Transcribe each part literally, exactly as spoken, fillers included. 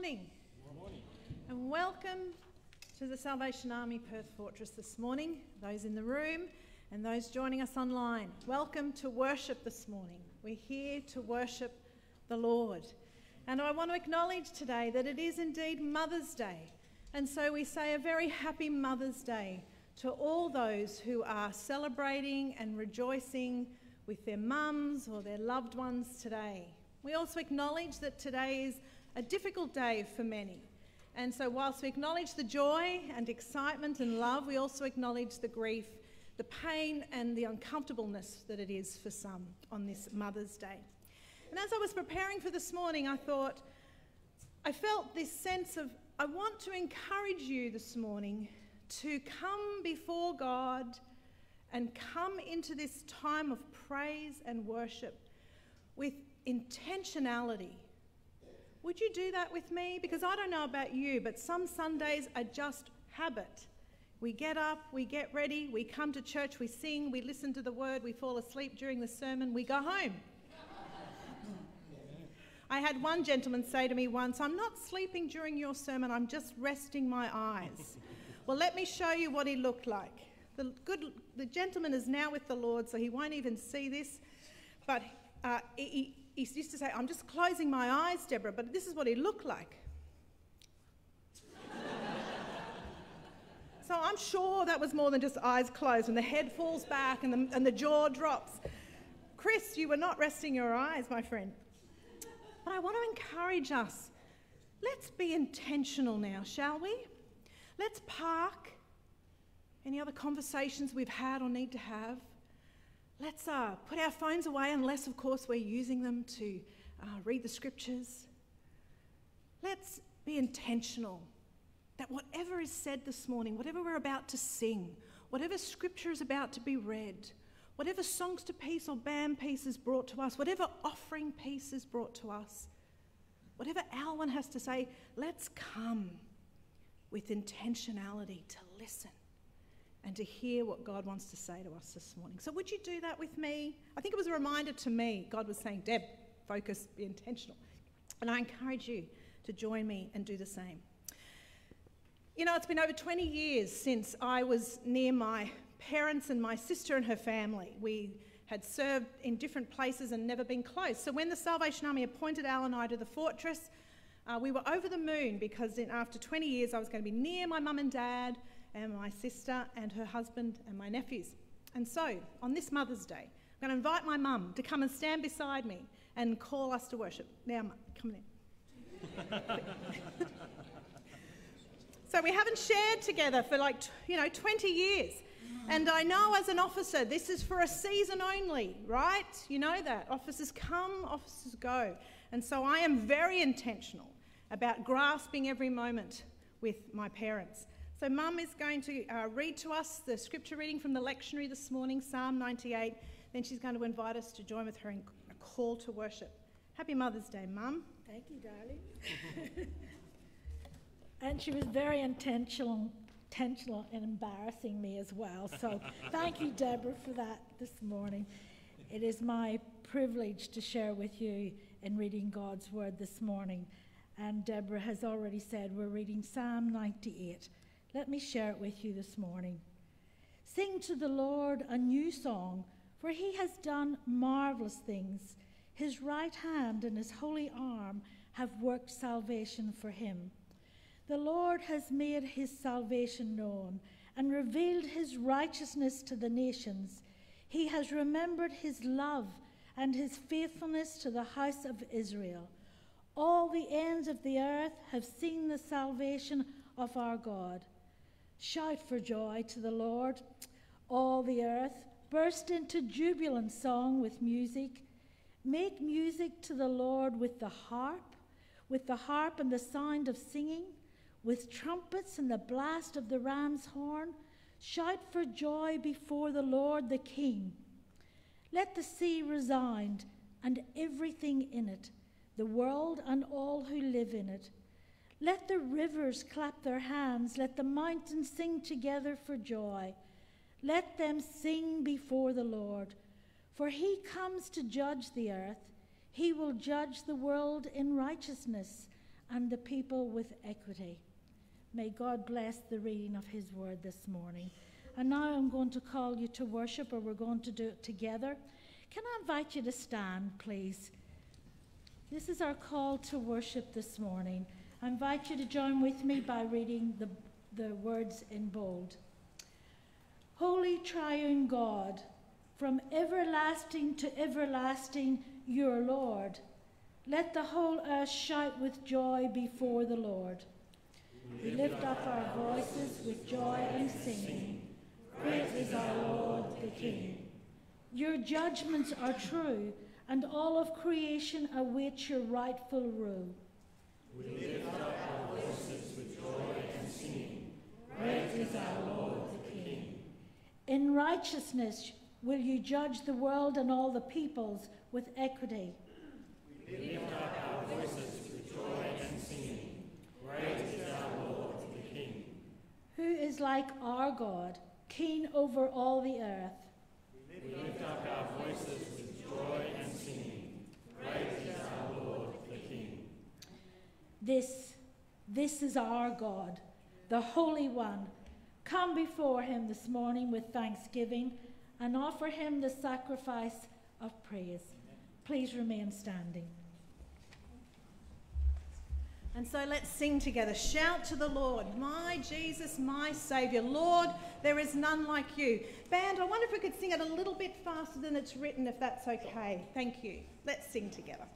morning. Good morning. And welcome to the Salvation Army Perth Fortress this morning, those in the room and those joining us online. Welcome to worship this morning. We're here to worship the Lord. And I want to acknowledge today that it is indeed Mother's Day. And so we say a very happy Mother's Day to all those who are celebrating and rejoicing with their mums or their loved ones today. We also acknowledge that today is a difficult day for many. And so whilst we acknowledge the joy and excitement and love, we also acknowledge the grief, the pain and the uncomfortableness that it is for some on this Mother's Day. And as I was preparing for this morning, I thought, I felt this sense of, I want to encourage you this morning to come before God and come into this time of praise and worship with intentionality. Would you do that with me? Because I don't know about you, but some Sundays are just habit. We get up, we get ready, we come to church, we sing, we listen to the word, we fall asleep during the sermon, we go home. I had one gentleman say to me once, "I'm not sleeping during your sermon, I'm just resting my eyes." Well, let me show you what he looked like. The, good, the gentleman is now with the Lord, so he won't even see this, but uh, he, he used to say, "I'm just closing my eyes, Deborah," but this is what he looked like. So I'm sure that was more than just eyes closed, and the head falls back and the, and the jaw drops. Chris, you were not resting your eyes, my friend. But I want to encourage us. Let's be intentional now, shall we? Let's park any other conversations we've had or need to have. Let's uh, put our phones away, unless, of course, we're using them to uh, read the scriptures. Let's be intentional that whatever is said this morning, whatever we're about to sing, whatever scripture is about to be read, whatever songs to peace or band piece is brought to us, whatever offering piece is brought to us, whatever Alwyn has to say, let's come with intentionality to listen and to hear what God wants to say to us this morning. So would you do that with me? I think it was a reminder to me. God was saying, "Deb, focus, be intentional." And I encourage you to join me and do the same. You know, it's been over twenty years since I was near my parents and my sister and her family. We had served in different places and never been close. So when the Salvation Army appointed Al and I to the fortress, uh, we were over the moon, because in, after twenty years I was going to be near my mum and dad and my sister and her husband and my nephews. And so on this Mother's Day, I'm going to invite my mum to come and stand beside me and call us to worship. Now, Mum, come in. So we haven't shared together for like, you know, twenty years. And I know as an officer, this is for a season only, right? You know that. Officers come, officers go. And so I am very intentional about grasping every moment with my parents. So Mum is going to uh, read to us the scripture reading from the lectionary this morning, Psalm ninety-eight. Then she's going to invite us to join with her in a call to worship. Happy Mother's Day, Mum. Thank you, darling. And she was very intentional, intentional in embarrassing me as well. So thank you, Deborah, for that this morning. It is my privilege to share with you in reading God's word this morning. And Deborah has already said we're reading Psalm ninety-eight. Let me share it with you this morning. Sing to the Lord a new song, for he has done marvelous things. His right hand and his holy arm have worked salvation for him. The Lord has made his salvation known and revealed his righteousness to the nations. He has remembered his love and his faithfulness to the house of Israel. All the ends of the earth have seen the salvation of our God. Shout for joy to the Lord, all the earth. Burst into jubilant song with music. Make music to the Lord with the harp, with the harp and the sound of singing, with trumpets and the blast of the ram's horn. Shout for joy before the Lord the King. Let the sea resound and everything in it, the world and all who live in it. Let the rivers clap their hands. Let the mountains sing together for joy. Let them sing before the Lord. For he comes to judge the earth. He will judge the world in righteousness and the people with equity. May God bless the reading of his word this morning. And now I'm going to call you to worship, or we're going to do it together. Can I invite you to stand, please? This is our call to worship this morning. I invite you to join with me by reading the, the words in bold. Holy triune God, from everlasting to everlasting, your Lord. Let the whole earth shout with joy before the Lord. We lift up our voices with joy and singing. Great is our Lord the King. Your judgments are true, and all of creation awaits your rightful rule. We lift up our voices with joy and singing. Great is our Lord the King. In righteousness will you judge the world and all the peoples with equity. We lift up our voices with joy and singing. Great is our Lord the King. Who is like our God, king over all the earth? We lift up our voices with joy and singing. Great is our Lord the King. This, this is our God, the Holy One. Come before him this morning with thanksgiving and offer him the sacrifice of praise. Please remain standing. And so let's sing together. Shout to the Lord, my Jesus, my Saviour. Lord, there is none like you. Band, I wonder if we could sing it a little bit faster than it's written, if that's okay. Thank you. Let's sing together.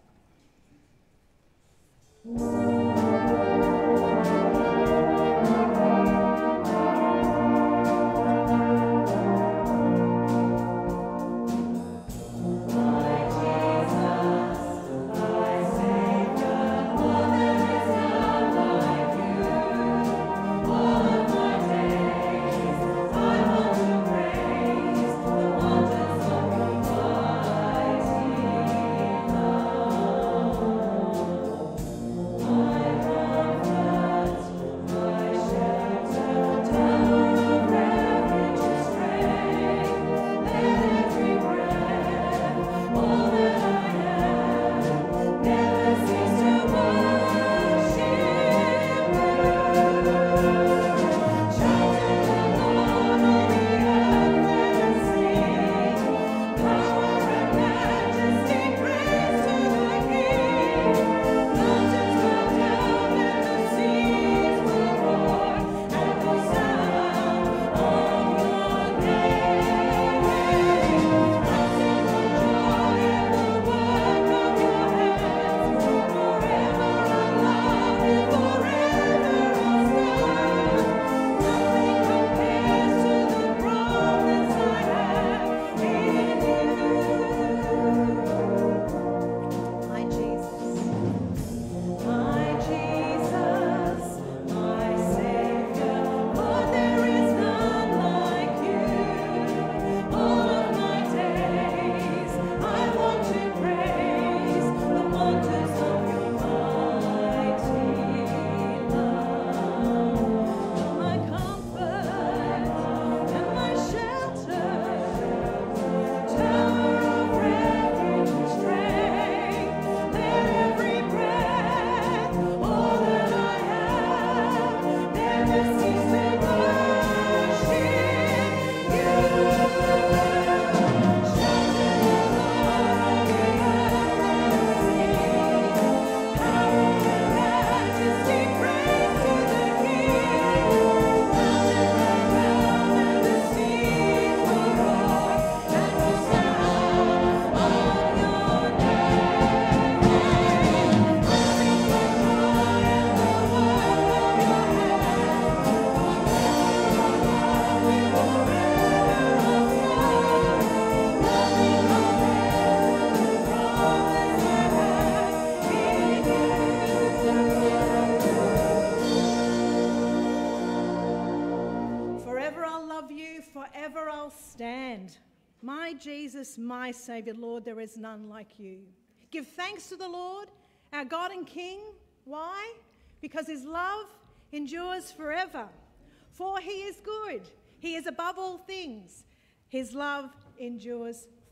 My Jesus, my Saviour, Lord, there is none like you. Give thanks to the Lord, our God and King. Why? Because his love endures forever. For he is good. He is above all things. His love endures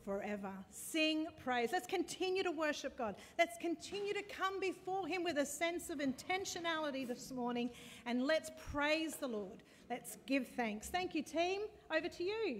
forever. Sing praise. Let's continue to worship God. Let's continue to come before him with a sense of intentionality this morning, and let's praise the Lord. Let's give thanks. Thank you, team. Over to you.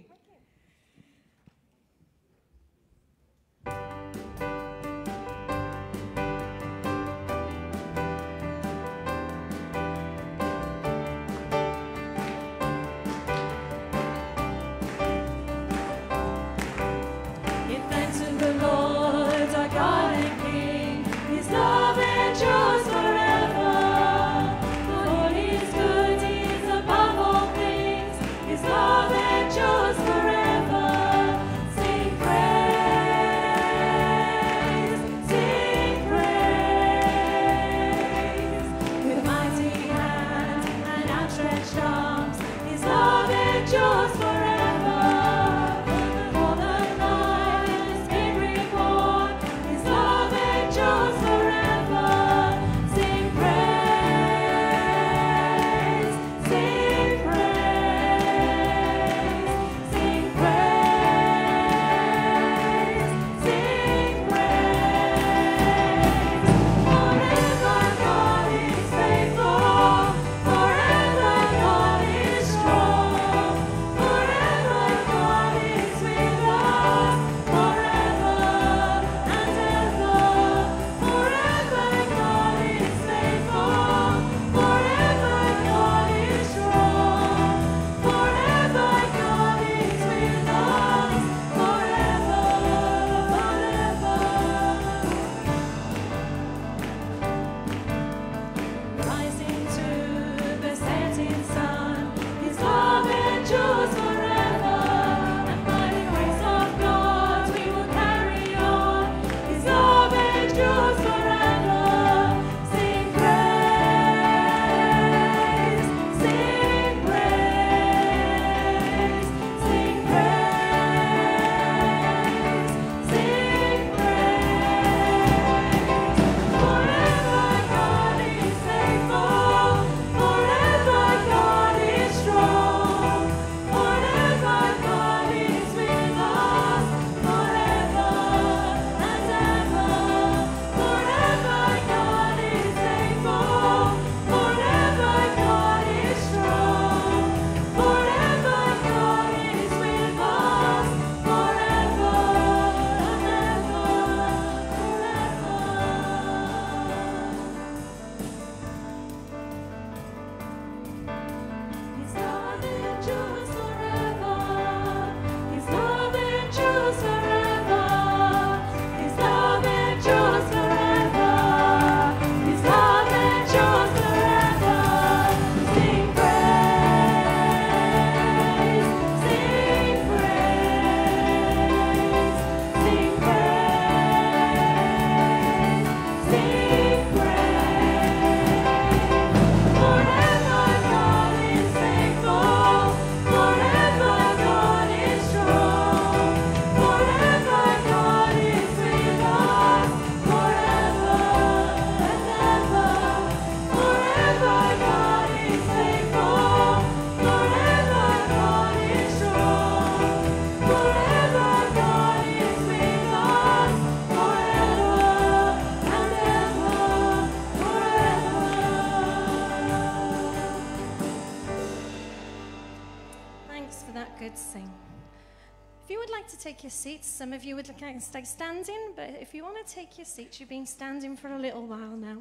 Take your seats. Some of you would like to stay standing, but if you want to take your seats, you've been standing for a little while now.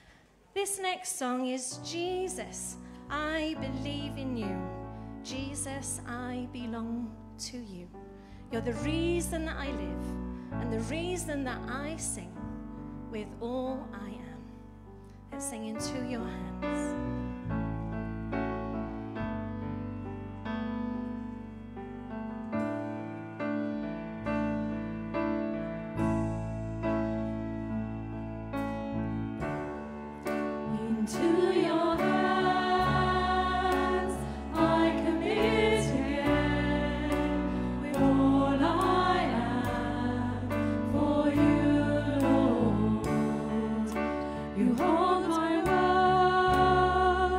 This next song is Jesus, I believe in you. Jesus, I belong to you. You're the reason that I live and the reason that I sing with all I am. Let's sing into your hands. You hold my world.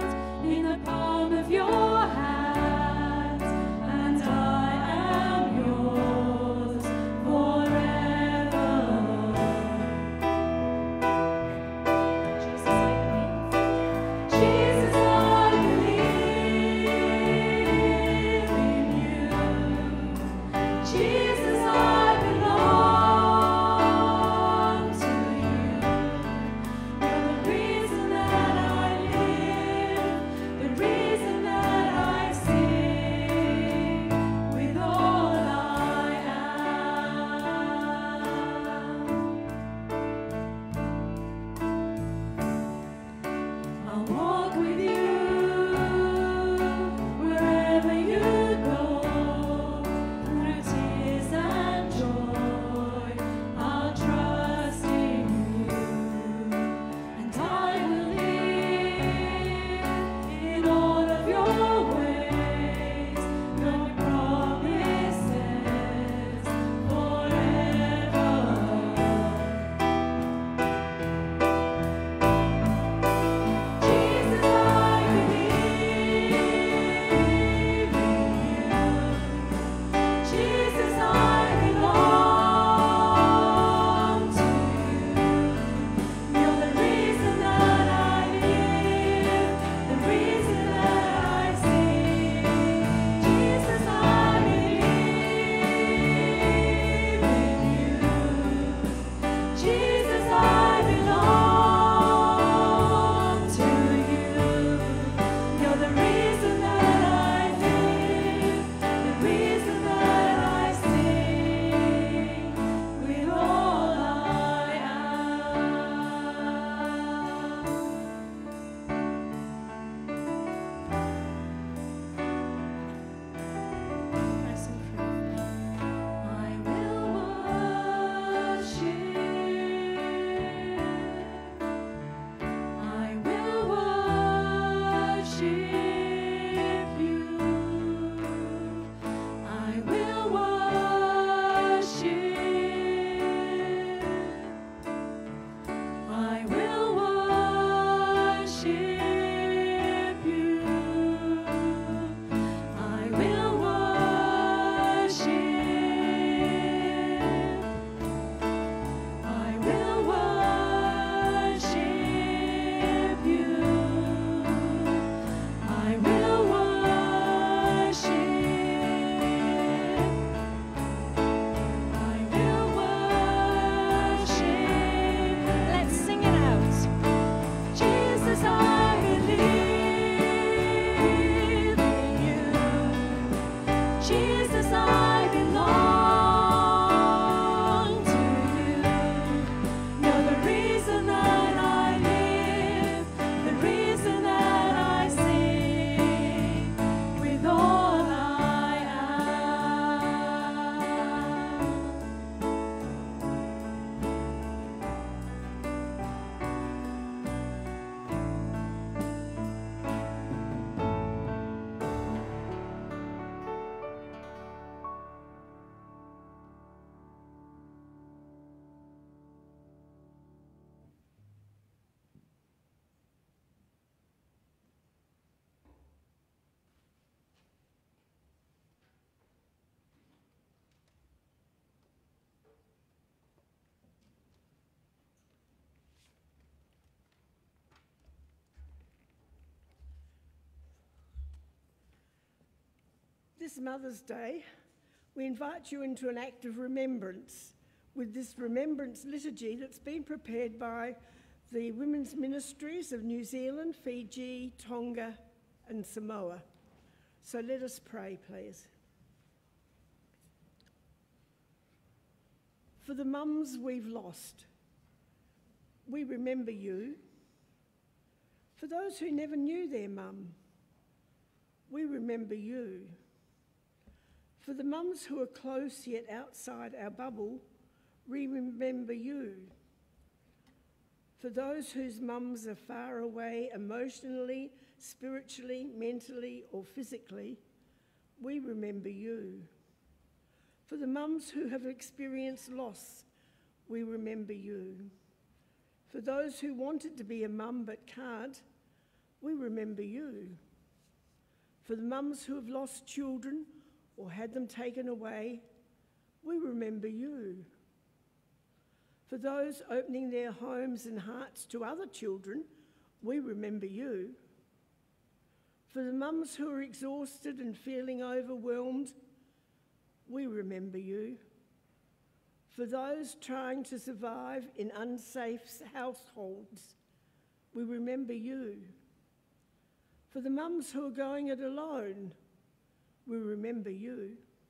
This Mother's Day, we invite you into an act of remembrance with this remembrance liturgy that's been prepared by the Women's Ministries of New Zealand, Fiji, Tonga and Samoa. So let us pray, please. For the mums we've lost, we remember you. For those who never knew their mum, we remember you. For the mums who are close yet outside our bubble, we remember you. For those whose mums are far away emotionally, spiritually, mentally or physically, we remember you. For the mums who have experienced loss, we remember you. For those who wanted to be a mum but can't, we remember you. For the mums who have lost children or had them taken away, we remember you. For those opening their homes and hearts to other children, we remember you. For the mums who are exhausted and feeling overwhelmed, we remember you. For those trying to survive in unsafe households, we remember you. For the mums who are going it alone, we remember you.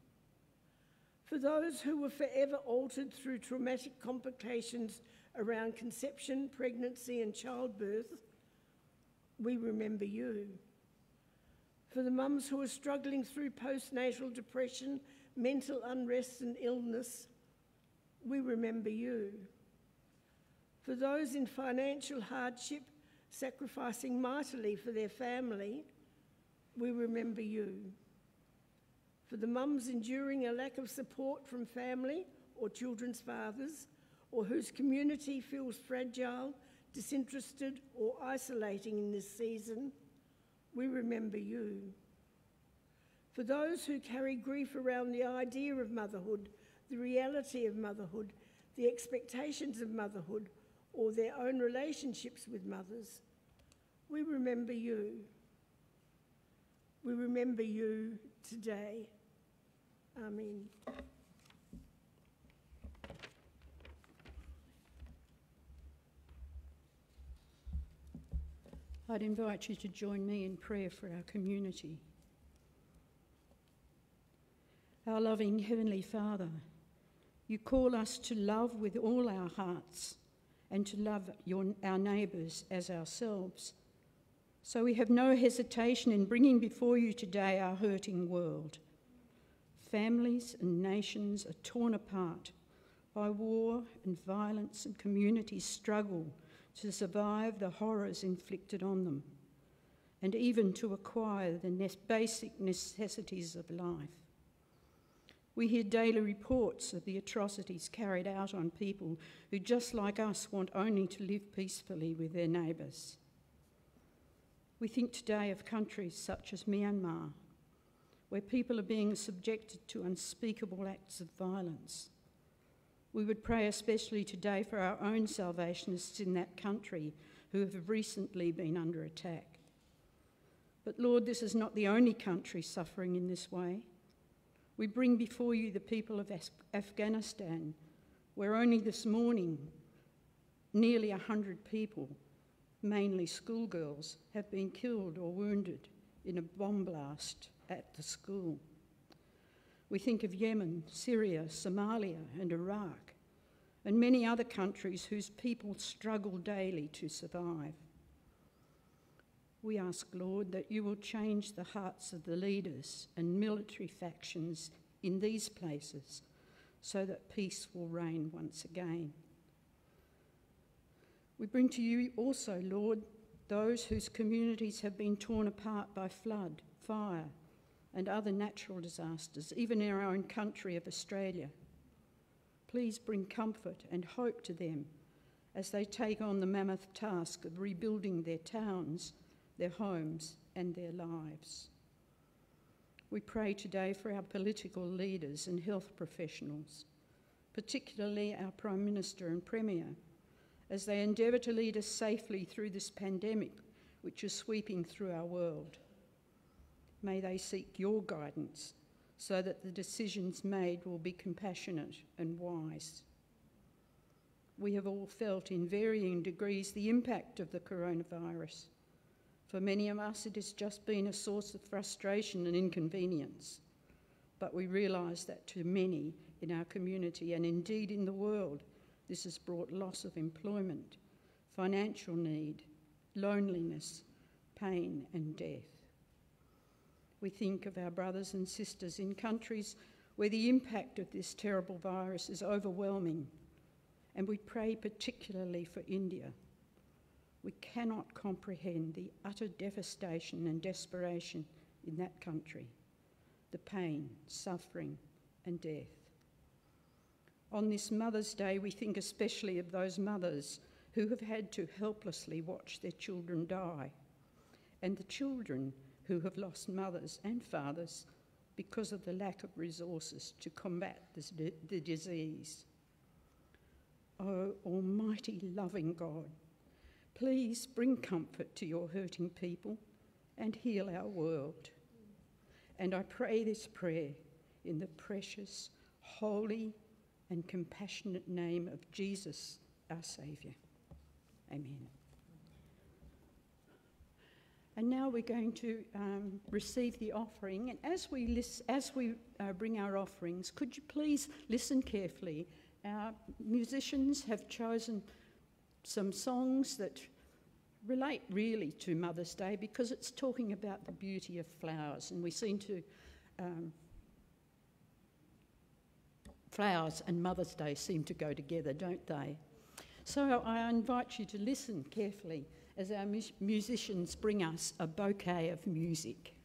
For those who were forever altered through traumatic complications around conception, pregnancy and childbirth, we remember you. For the mums who are struggling through postnatal depression, mental unrest and illness, we remember you. For those in financial hardship, sacrificing mightily for their family, we remember you. For the mums enduring a lack of support from family or children's fathers, or whose community feels fragile, disinterested or isolating in this season, we remember you. For those who carry grief around the idea of motherhood, the reality of motherhood, the expectations of motherhood, or their own relationships with mothers, we remember you. We remember you today. Amen. I'd invite you to join me in prayer for our community. Our loving Heavenly Father, you call us to love with all our hearts and to love your, our neighbours as ourselves. So we have no hesitation in bringing before you today our hurting world. Families and nations are torn apart by war and violence, and communities struggle to survive the horrors inflicted on them and even to acquire the basic necessities of life. We hear daily reports of the atrocities carried out on people who, just like us, want only to live peacefully with their neighbours. We think today of countries such as Myanmar, where people are being subjected to unspeakable acts of violence. We would pray especially today for our own Salvationists in that country who have recently been under attack. But Lord, this is not the only country suffering in this way. We bring before you the people of Afghanistan, where only this morning nearly one hundred people, mainly schoolgirls, have been killed or wounded in a bomb blast at the school. We think of Yemen, Syria, Somalia and Iraq, and many other countries whose people struggle daily to survive. We ask, Lord, that you will change the hearts of the leaders and military factions in these places so that peace will reign once again. We bring to you also, Lord, those whose communities have been torn apart by flood, fire, and other natural disasters, even in our own country of Australia. Please bring comfort and hope to them as they take on the mammoth task of rebuilding their towns, their homes, and their lives. We pray today for our political leaders and health professionals, particularly our Prime Minister and Premier, as they endeavour to lead us safely through this pandemic which is sweeping through our world. May they seek your guidance so that the decisions made will be compassionate and wise. We have all felt in varying degrees the impact of the coronavirus. For many of us, it has just been a source of frustration and inconvenience. But we realise that to many in our community and indeed in the world, this has brought loss of employment, financial need, loneliness, pain and death. We think of our brothers and sisters in countries where the impact of this terrible virus is overwhelming, and we pray particularly for India. We cannot comprehend the utter devastation and desperation in that country, the pain, suffering and death. On this Mother's Day, we think especially of those mothers who have had to helplessly watch their children die, and the children who have lost mothers and fathers because of the lack of resources to combat this, the disease. Oh, almighty loving God, please bring comfort to your hurting people and heal our world. And I pray this prayer in the precious, holy and compassionate name of Jesus, our Saviour. Amen. And now we're going to um, receive the offering. And as we, list, as we uh, bring our offerings, could you please listen carefully? Our musicians have chosen some songs that relate really to Mother's Day because it's talking about the beauty of flowers, and we seem to... Um, flowers and Mother's Day seem to go together, don't they? So I invite you to listen carefully as our mu- musicians bring us a bouquet of music.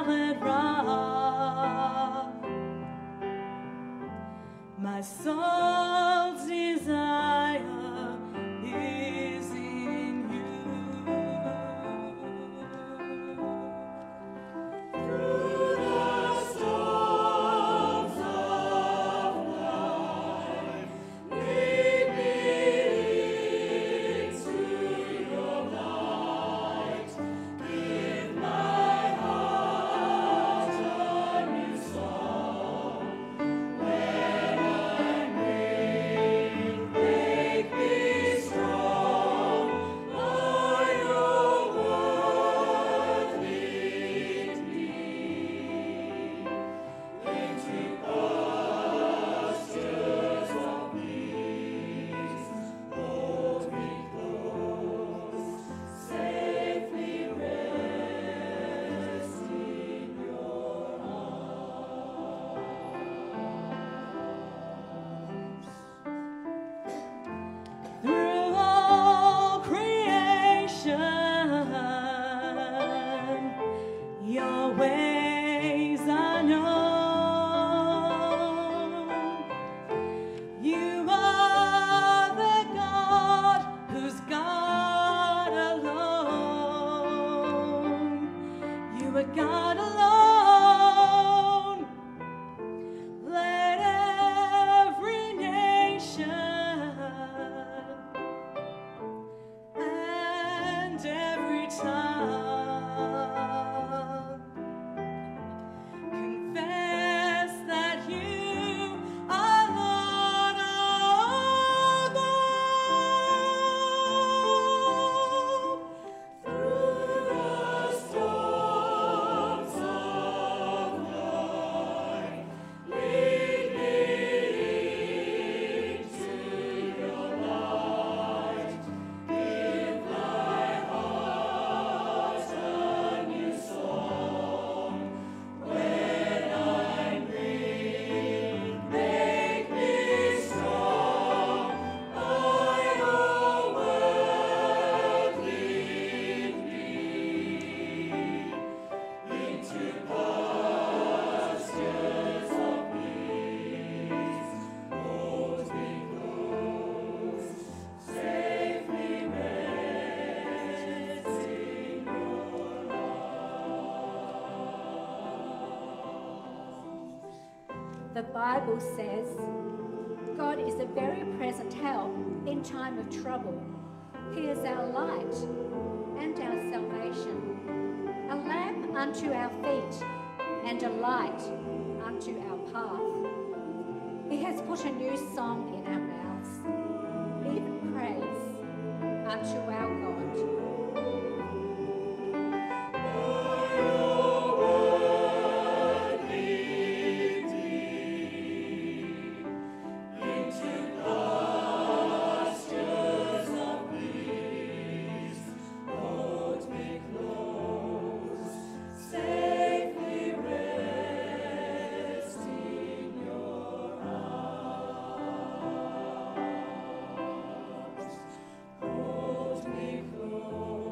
solid rock. My soul's desire is in you. Through the storms of life, lead me into your light. Give my heart a new song. When I'm weak, make me strong. By your word, lead me into pastures of peace. Hold me close, safely rest in your arms. Through all creation, your ways are known. You are the God who's God alone. You are God alone. Let every nation and every tongue confess that you are Lord of all. Through the storms of life, lead me into your light. Give my heart a new song. When I'm weak, make me strong. By your word, lead me into pastures of peace. Hold me close, safely rest in your arms. The Bible says God is a very present help in time of trouble. He is our light and our salvation, a lamp unto our feet and a light unto our path. He has put a new song in our mouths, even praise unto our God. Safely rest in your arms. Hold me close.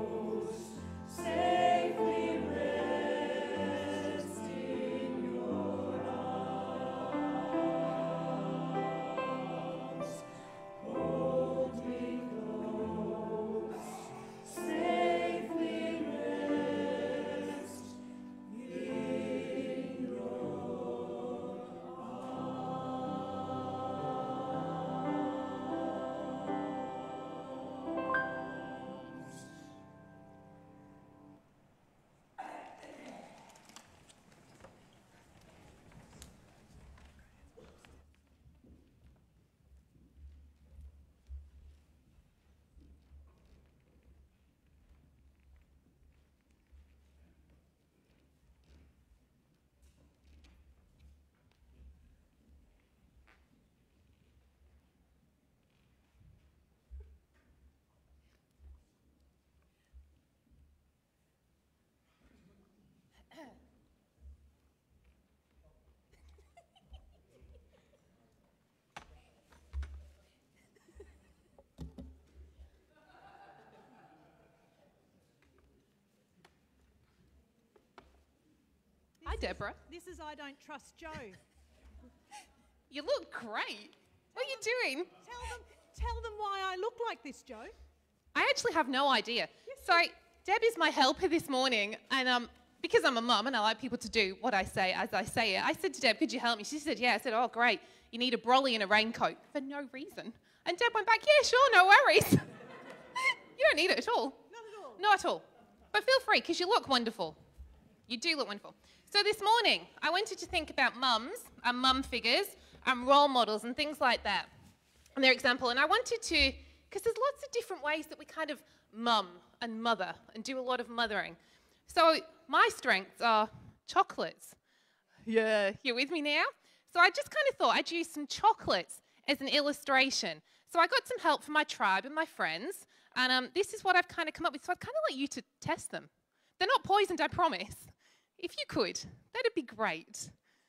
Deborah. This is I Don't Trust Joe. You look great. What are you doing? Tell them, tell them why I look like this, Joe. I actually have no idea. So Deb is my helper this morning, and um, because I'm a mum and I like people to do what I say as I say it, I said to Deb, could you help me? She said, yeah. I said, oh, great. You need a brolly and a raincoat for no reason. And Deb went back, yeah, sure, no worries. You don't need it at all. Not at all. Not at all. But feel free, because you look wonderful. You do look wonderful. So this morning, I wanted to think about mums and mum figures and role models and things like that and their example. And I wanted to, because there's lots of different ways that we kind of mum and mother and do a lot of mothering. So my strengths are chocolates. Yeah, you with me now? So I just kind of thought I'd use some chocolates as an illustration. So I got some help from my tribe and my friends, and um, this is what I've kind of come up with. So I'd kind of like you to test them. They're not poisoned, I promise. If you could, that'd be great.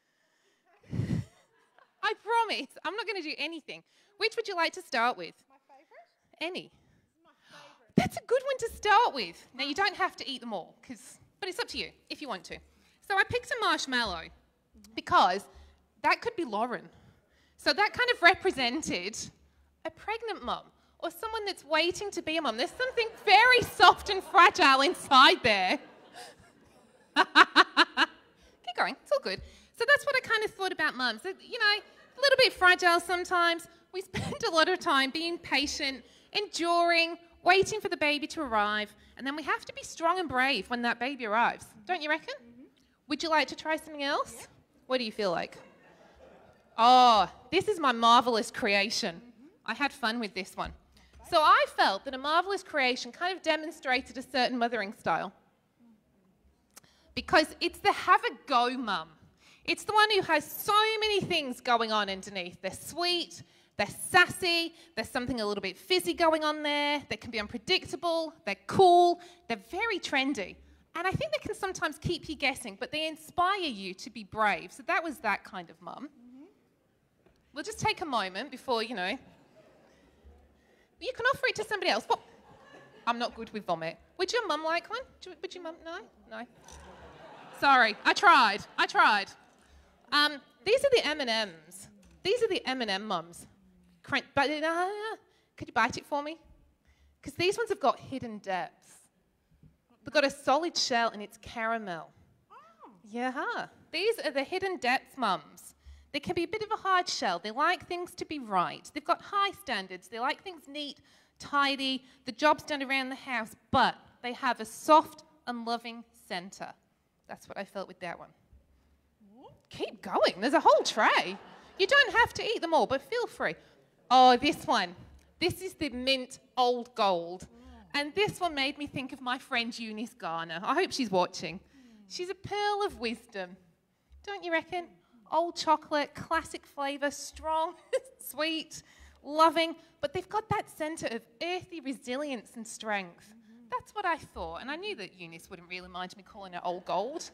I promise. I'm not going to do anything. Which would you like to start with? My favourite? Any. My favourite. That's a good one to start with. Now, you don't have to eat them all, 'cause, but it's up to you if you want to. So I picked a marshmallow because that could be Lauren. So that kind of represented a pregnant mum or someone that's waiting to be a mum. There's something very soft and fragile inside there. Keep going. It's all good. So that's what I kind of thought about mums. You know, a little bit fragile sometimes. We spend a lot of time being patient, enduring, waiting for the baby to arrive, and then we have to be strong and brave when that baby arrives. Don't you reckon? Mm-hmm. Would you like to try something else? Yeah. What do you feel like? Oh, this is my marvellous creation. Mm-hmm. I had fun with this one. So I felt that a marvellous creation kind of demonstrated a certain mothering style. Because it's the have-a-go mum. It's the one who has so many things going on underneath. They're sweet, they're sassy, there's something a little bit fizzy going on there, they can be unpredictable, they're cool, they're very trendy. And I think they can sometimes keep you guessing, but they inspire you to be brave. So that was that kind of mum. Mm-hmm. We'll just take a moment before, you know. You can offer it to somebody else. What? I'm not good with vomit. Would your mum like one? Would your mum? No? No. Sorry, I tried. I tried. Um, these are the M and M's. These are the M and M mums. But, uh, could you bite it for me? Because these ones have got hidden depths. They've got a solid shell and it's caramel. Oh. Yeah. These are the hidden depths mums. They can be a bit of a hard shell. They like things to be right. They've got high standards. They like things neat, tidy, the job's done around the house, but they have a soft and loving centre. That's what I felt with that one. Keep going. There's a whole tray. You don't have to eat them all, but feel free. Oh, this one. This is the mint old gold. And this one made me think of my friend Eunice Garner. I hope she's watching. She's a pearl of wisdom. Don't you reckon? Old chocolate, classic flavour, strong, sweet, loving. But they've got that centre of earthy resilience and strength. That's what I thought. And I knew that Eunice wouldn't really mind me calling her old gold.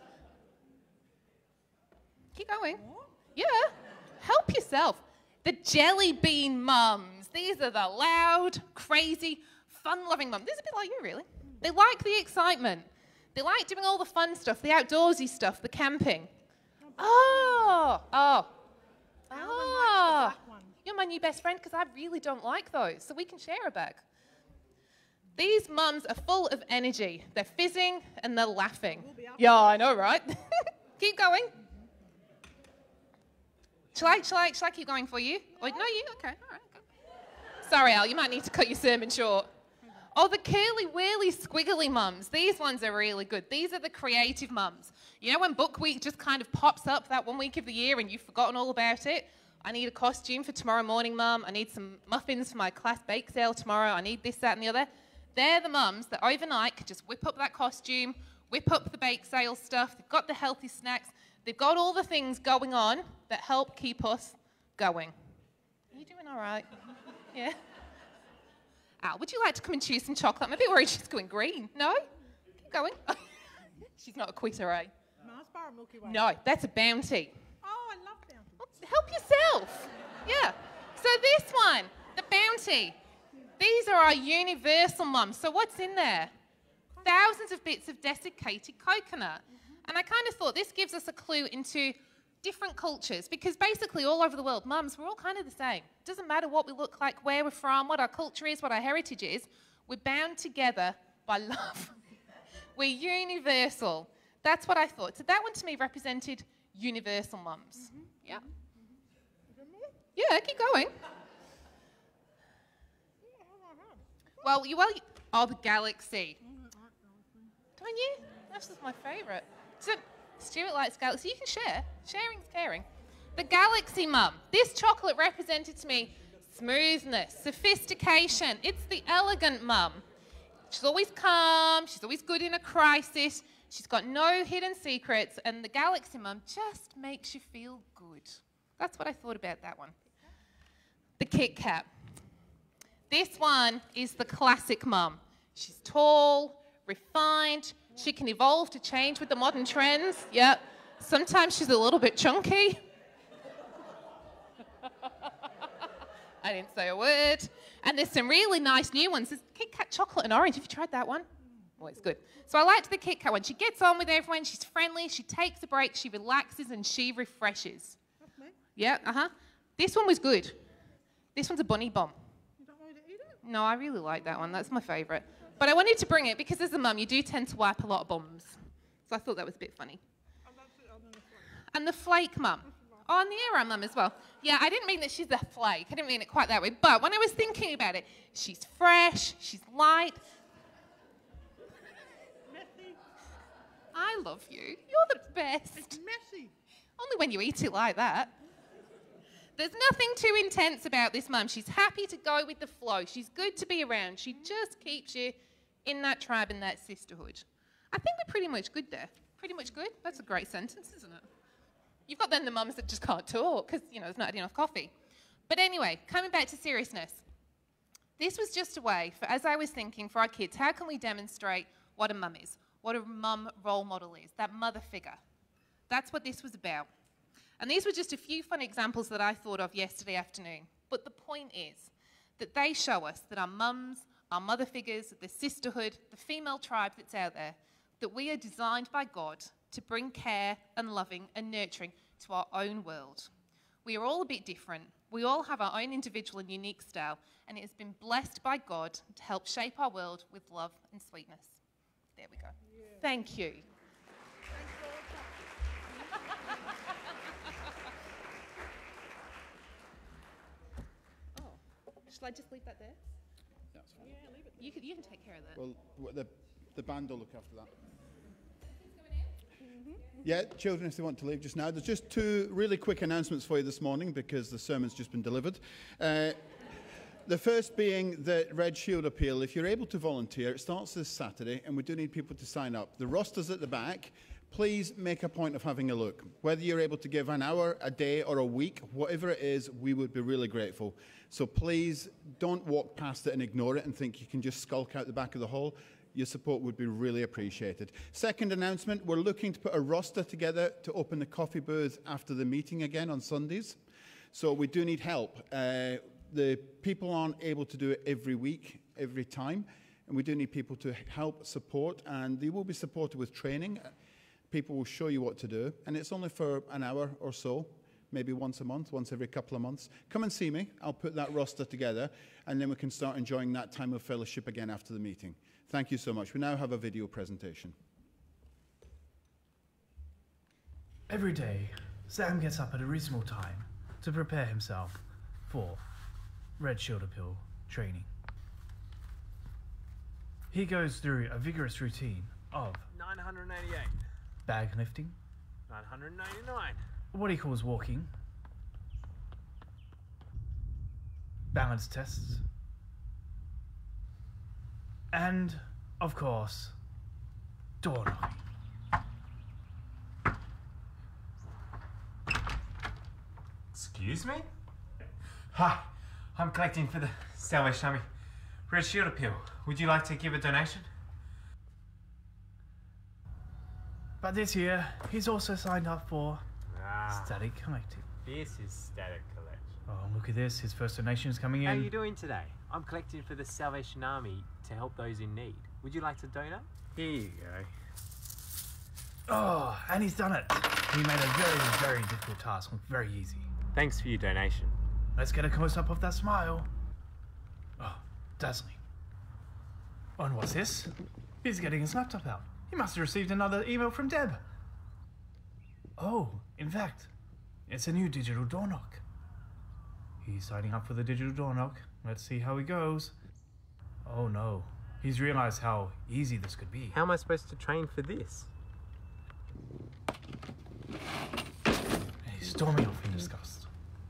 Keep going. Yeah. Help yourself. The jelly bean mums. These are the loud, crazy, fun-loving mums. These are a bit like you, really. They like the excitement. They like doing all the fun stuff, the outdoorsy stuff, the camping. Oh, oh, oh. You're my new best friend because I really don't like those, so we can share a bag. These mums are full of energy. They're fizzing and they're laughing. Yeah, I know, right? Keep going. Shall I, shall, I, shall I keep going for you? Or, no, you? Okay, all right. Go. Sorry, Al, you might need to cut your sermon short. Oh, the curly, whirly, squiggly mums. These ones are really good. These are the creative mums. You know when Book Week just kind of pops up that one week of the year and you've forgotten all about it? I need a costume for tomorrow morning, mum. I need some muffins for my class bake sale tomorrow. I need this, that, and the other. They're the mums that overnight could just whip up that costume, whip up the bake sale stuff. They've got the healthy snacks. They've got all the things going on that help keep us going. Are you doing all right? Yeah? Al, would you like to come and choose some chocolate? I'm a bit worried she's going green. No? Keep going. She's not a quitter, eh? Mars bar or Milky Way? No, that's a Bounty. Oh, I love Bounty. Well, help yourself. Yeah. So this one, the Bounty. These are our universal mums. So what's in there? Thousands of bits of desiccated coconut. And I kind of thought this gives us a clue into different cultures, because basically all over the world, mums, we're all kind of the same. It doesn't matter what we look like, where we're from, what our culture is, what our heritage is. We're bound together by love. We're universal. That's what I thought. So that one to me represented universal mums. Mm-hmm. Yeah. Mm-hmm. Yeah, keep going. Well, you well, you, oh, the galaxy. Don't you? That's just my favourite. So, Stuart likes galaxy. You can share. Sharing's caring. The galaxy mum. This chocolate represented to me smoothness, sophistication. It's the elegant mum. She's always calm. She's always good in a crisis. She's got no hidden secrets. And the galaxy mum just makes you feel good. That's what I thought about that one. The Kit Kat. This one is the classic mum. She's tall, refined. She can evolve to change with the modern trends. Yep. Sometimes she's a little bit chunky. I didn't say a word. And there's some really nice new ones. There's Kit Kat chocolate and orange. Have you tried that one? Oh, it's good. So I liked the Kit Kat one. She gets on with everyone. She's friendly. She takes a break. She relaxes and she refreshes. That's me. Yeah, uh-huh. This one was good. This one's a bunny bomb. You don't want me to eat it? No, I really like that one. That's my favourite. But I wanted to bring it because as a mum, you do tend to wipe a lot of bums. So I thought that was a bit funny. And the flake mum. Oh, and the Air mum as well. Yeah, I didn't mean that she's a flake. I didn't mean it quite that way. But when I was thinking about it, she's fresh, she's light. Messy. I love you. You're the best. It's messy. Only when you eat it like that. There's nothing too intense about this mum. She's happy to go with the flow. She's good to be around. She just keeps you in that tribe, in that sisterhood. I think we're pretty much good there. Pretty much good? That's a great sentence, isn't it? You've got then the mums that just can't talk because, you know, there's not enough coffee. But anyway, coming back to seriousness. This was just a way for, as I was thinking, for our kids, how can we demonstrate what a mum is? What a mum role model is? That mother figure. That's what this was about. And these were just a few fun examples that I thought of yesterday afternoon. But the point is that they show us that our mums, our mother figures, the sisterhood, the female tribe that's out there, that we are designed by God to bring care and loving and nurturing to our own world. We are all a bit different. We all have our own individual and unique style, and it has been blessed by God to help shape our world with love and sweetness. There we go. Yeah. Thank you. Oh, shall I just leave that there? That's fine. Yeah, leave it there. You can, you can take care of that. Well, the, the band will look after that. Yeah, children, if they want to leave just now. There's just two really quick announcements for you this morning because the sermon's just been delivered. Uh, the first being the Red Shield Appeal. If you're able to volunteer, it starts this Saturday, and we do need people to sign up. The roster's at the back. Please make a point of having a look. Whether you're able to give an hour, a day, or a week, whatever it is, we would be really grateful. So please don't walk past it and ignore it and think you can just skulk out the back of the hall. Your support would be really appreciated. Second announcement, we're looking to put a roster together to open the coffee booth after the meeting again on Sundays. So we do need help. Uh, the people aren't able to do it every week, every time, and we do need people to help support, and they will be supported with training. People will show you what to do, and it's only for an hour or so, maybe once a month, once every couple of months. Come and see me. I'll put that roster together, and then we can start enjoying that time of fellowship again after the meeting. Thank you so much. We now have a video presentation. Every day, Sam gets up at a reasonable time to prepare himself for Red Shield Appeal training. He goes through a vigorous routine of nine hundred eighty-eight, bag lifting, nine hundred ninety-nine, what he calls walking, balance tests, and, of course, door knocking. Excuse me? Hi, I'm collecting for the Salvation Army Red Shield Appeal. Would you like to give a donation? But this year, he's also signed up for Ah, Static Collecting. this is Static Collection. Oh, look at this. His first donation is coming in. How are you doing today? I'm collecting for the Salvation Army to help those in need. Would you like to donate? Here you go. Oh, and he's done it. He made a very, very difficult task look very easy. Thanks for your donation. Let's get a close-up of that smile. Oh, dazzling. Oh, and what's this? He's getting his laptop out. He must have received another email from Deb. Oh, in fact, it's a new digital door knock. He's signing up for the digital door knock. Let's see how he goes. Oh no, he's realized how easy this could be. How am I supposed to train for this? And he's storming off in disgust.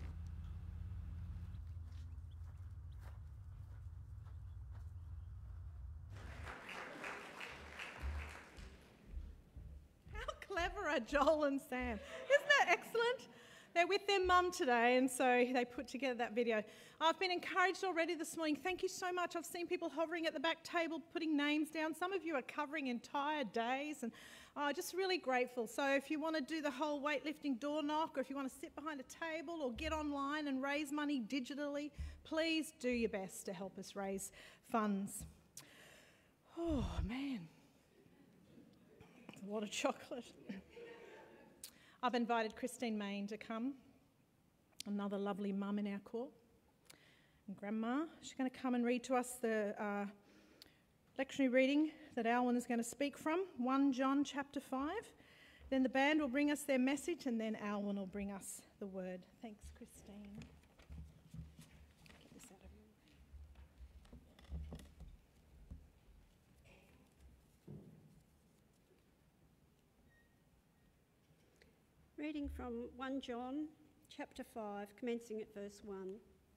How clever are Joel and Sam? Isn't that excellent? They're with their mum today, and so they put together that video. I've been encouraged already this morning. Thank you so much. I've seen people hovering at the back table, putting names down. Some of you are covering entire days, and oh, just really grateful. So if you want to do the whole weightlifting door knock, or if you want to sit behind a table or get online and raise money digitally, please do your best to help us raise funds. Oh, man. It's a lot of chocolate. I've invited Christine Main to come, another lovely mum in our court, and Grandma. She's going to come and read to us the uh, lectionary reading that Alwyn is going to speak from, First John chapter five. Then the band will bring us their message, and then Alwyn will bring us the word. Thanks, Christine. Get this out of your way. Reading from First John chapter five, commencing at verse one.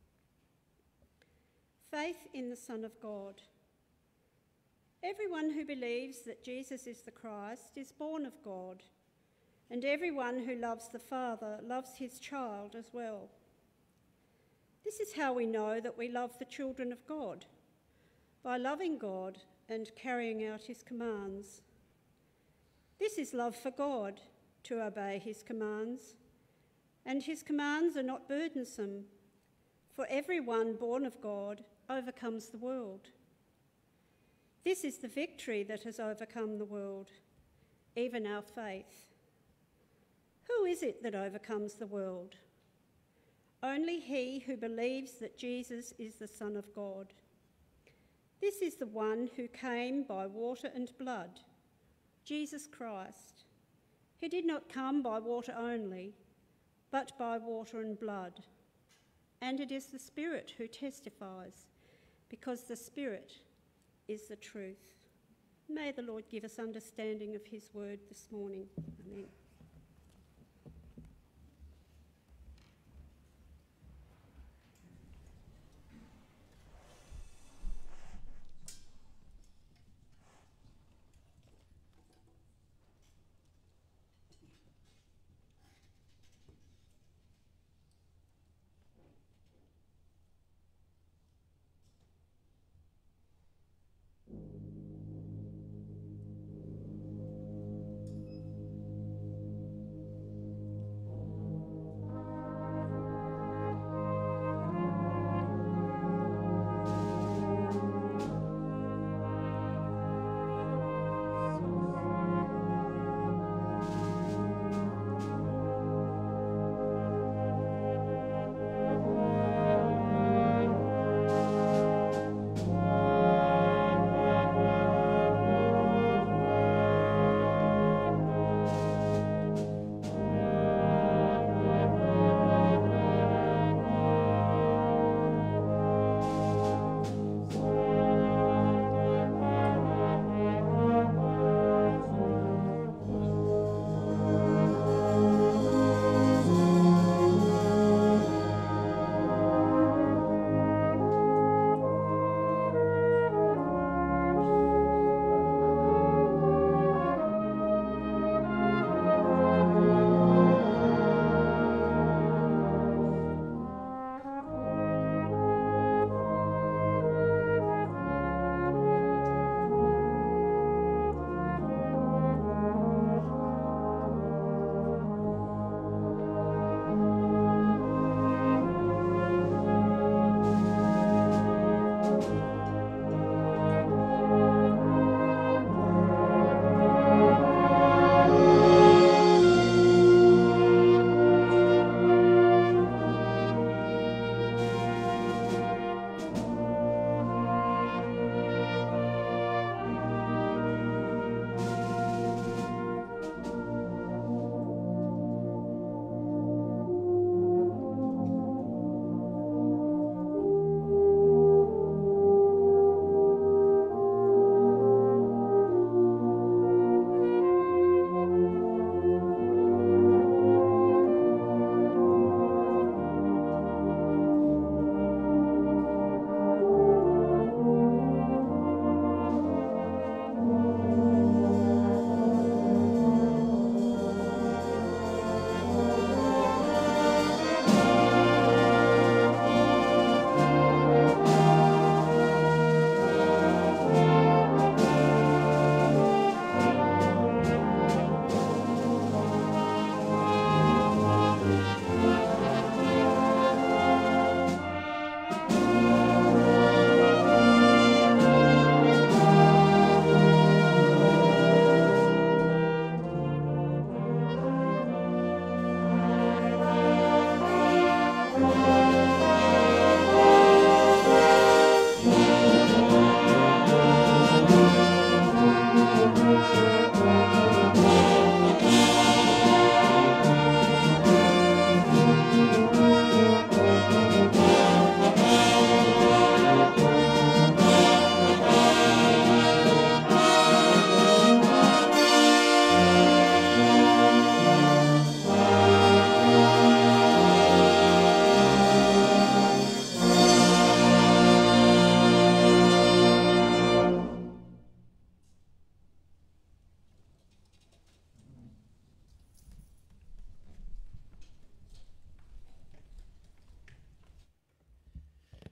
Faith in the Son of God. Everyone who believes that Jesus is the Christ is born of God, and everyone who loves the Father loves his child as well. This is how we know that we love the children of God, by loving God and carrying out his commands. This is love for God, to obey his commands, and his commands are not burdensome, for everyone born of God overcomes the world. This is the victory that has overcome the world, even our faith. Who is it that overcomes the world? Only he who believes that Jesus is the Son of God. This is the one who came by water and blood, Jesus Christ. He did not come by water only, but by water and blood. And it is the Spirit who testifies, because the Spirit is the truth. May the Lord give us understanding of his word this morning. Amen.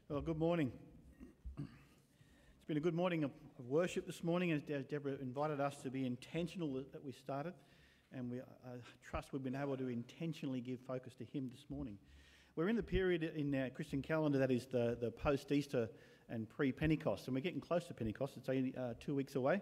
Well, good morning. It's been a good morning of, of worship this morning, as De- Deborah invited us to be intentional that, that we started, and we, I trust we've been able to intentionally give focus to Him this morning. We're in the period in our Christian calendar that is the, the post-Easter and pre-Pentecost, and we're getting close to Pentecost. It's only uh, two weeks away.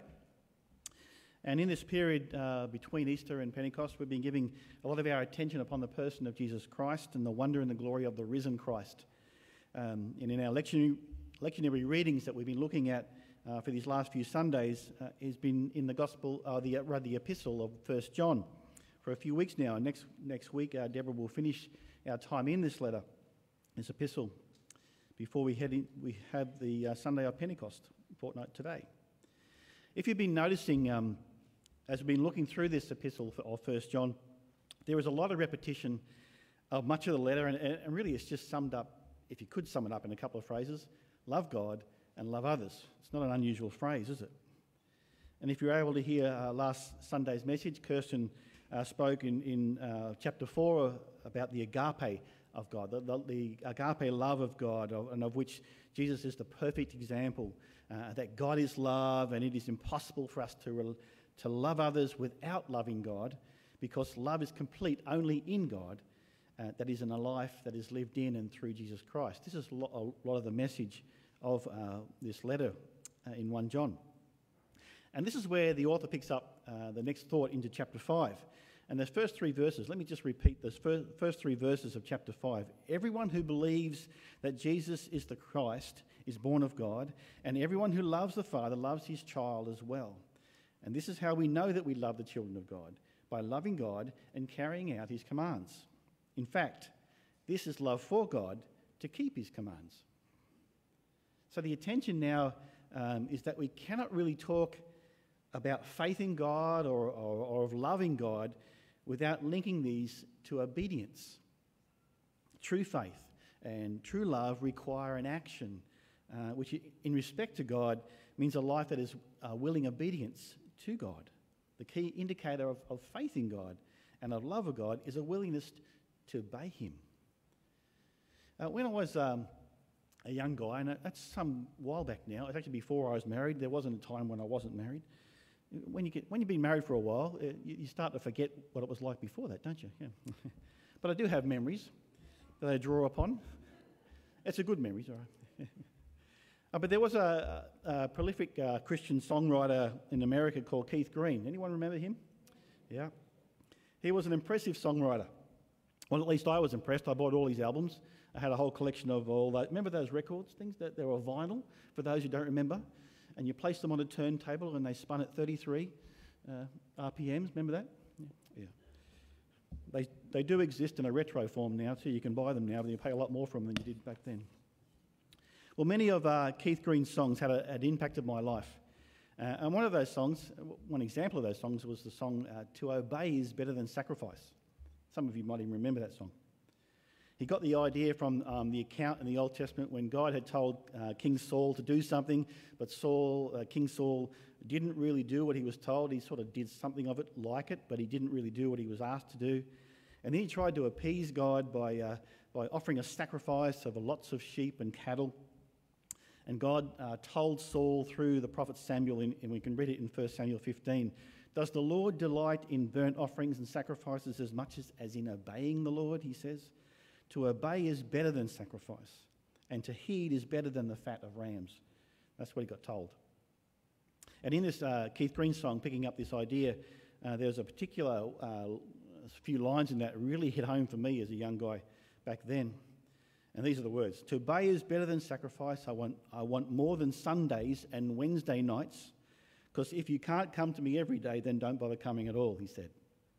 And in this period uh, between Easter and Pentecost, we've been giving a lot of our attention upon the person of Jesus Christ and the wonder and the glory of the risen Christ. Um, and in our lectionary, lectionary readings that we've been looking at uh, for these last few Sundays uh, has been in the Gospel, uh, the, uh, the Epistle of First John for a few weeks now. And next next week, uh, Deborah will finish our time in this letter, this epistle, before we head in, we have the uh, Sunday of Pentecost fortnight today. If you've been noticing, um, as we've been looking through this epistle of First John, there is a lot of repetition of much of the letter, and, and really it's just summed up, if you could sum it up in a couple of phrases: love God and love others. It's not an unusual phrase, is it? And if you're able to hear uh, last Sunday's message, Kirsten uh, spoke in, in uh, chapter four about the agape of God, the, the, the agape love of God, of, and of which Jesus is the perfect example, uh, that God is love, and it is impossible for us to re- to love others without loving God, because love is complete only in God, uh, that is in a life that is lived in and through Jesus Christ. This is a lot, a lot of the message of uh, this letter uh, in First John. And this is where the author picks up uh, the next thought into chapter five. And the first three verses, let me just repeat this, first, first three verses of chapter five. Everyone who believes that Jesus is the Christ is born of God, and everyone who loves the Father loves his child as well. And this is how we know that we love the children of God, by loving God and carrying out his commands. In fact, this is love for God, to keep his commands. So the attention now um, is that we cannot really talk about faith in God or, or, or of loving God without linking these to obedience. True faith and true love require an action, uh, which in respect to God means a life that is uh, willing obedience to God. The key indicator of, of faith in God and of love of God is a willingness to obey him. Uh, when I was um, a young guy, and that's some while back now, it's actually before I was married, there wasn't a time when I wasn't married. When, you get, when you've been married for a while, uh, you, you start to forget what it was like before that, don't you? Yeah. But I do have memories that I draw upon. It's a good memories, all right. Uh, but there was a, a, a prolific uh, Christian songwriter in America called Keith Green. Anyone remember him? Yeah. He was an impressive songwriter. Well, at least I was impressed. I bought all his albums. I had a whole collection of all those. Remember those records, things that they were vinyl, for those who don't remember? And you placed them on a turntable and they spun at thirty-three uh, R P Ms. Remember that? Yeah. yeah. They, they do exist in a retro form now, too. You can buy them now, but you pay a lot more for them than you did back then. Well, many of uh, Keith Green's songs had, a, had impacted my life. Uh, and one of those songs, one example of those songs was the song uh, To Obey is Better Than Sacrifice. Some of you might even remember that song. He got the idea from um, the account in the Old Testament when God had told uh, King Saul to do something, but Saul, uh, King Saul didn't really do what he was told. He sort of did something of it like it, but he didn't really do what he was asked to do. And then he tried to appease God by, uh, by offering a sacrifice of lots of sheep and cattle. And God uh, told Saul through the prophet Samuel, in, and we can read it in First Samuel fifteen, "Does the Lord delight in burnt offerings and sacrifices as much as, as in obeying the Lord?" He says. To obey is better than sacrifice, and to heed is better than the fat of rams. That's what he got told. And in this uh, Keith Green song, picking up this idea, uh, there's a particular uh, few lines in that really hit home for me as a young guy back then. And these are the words: "To obey is better than sacrifice. I want, I want more than Sundays and Wednesday nights, because if you can't come to me every day, then don't bother coming at all," he said.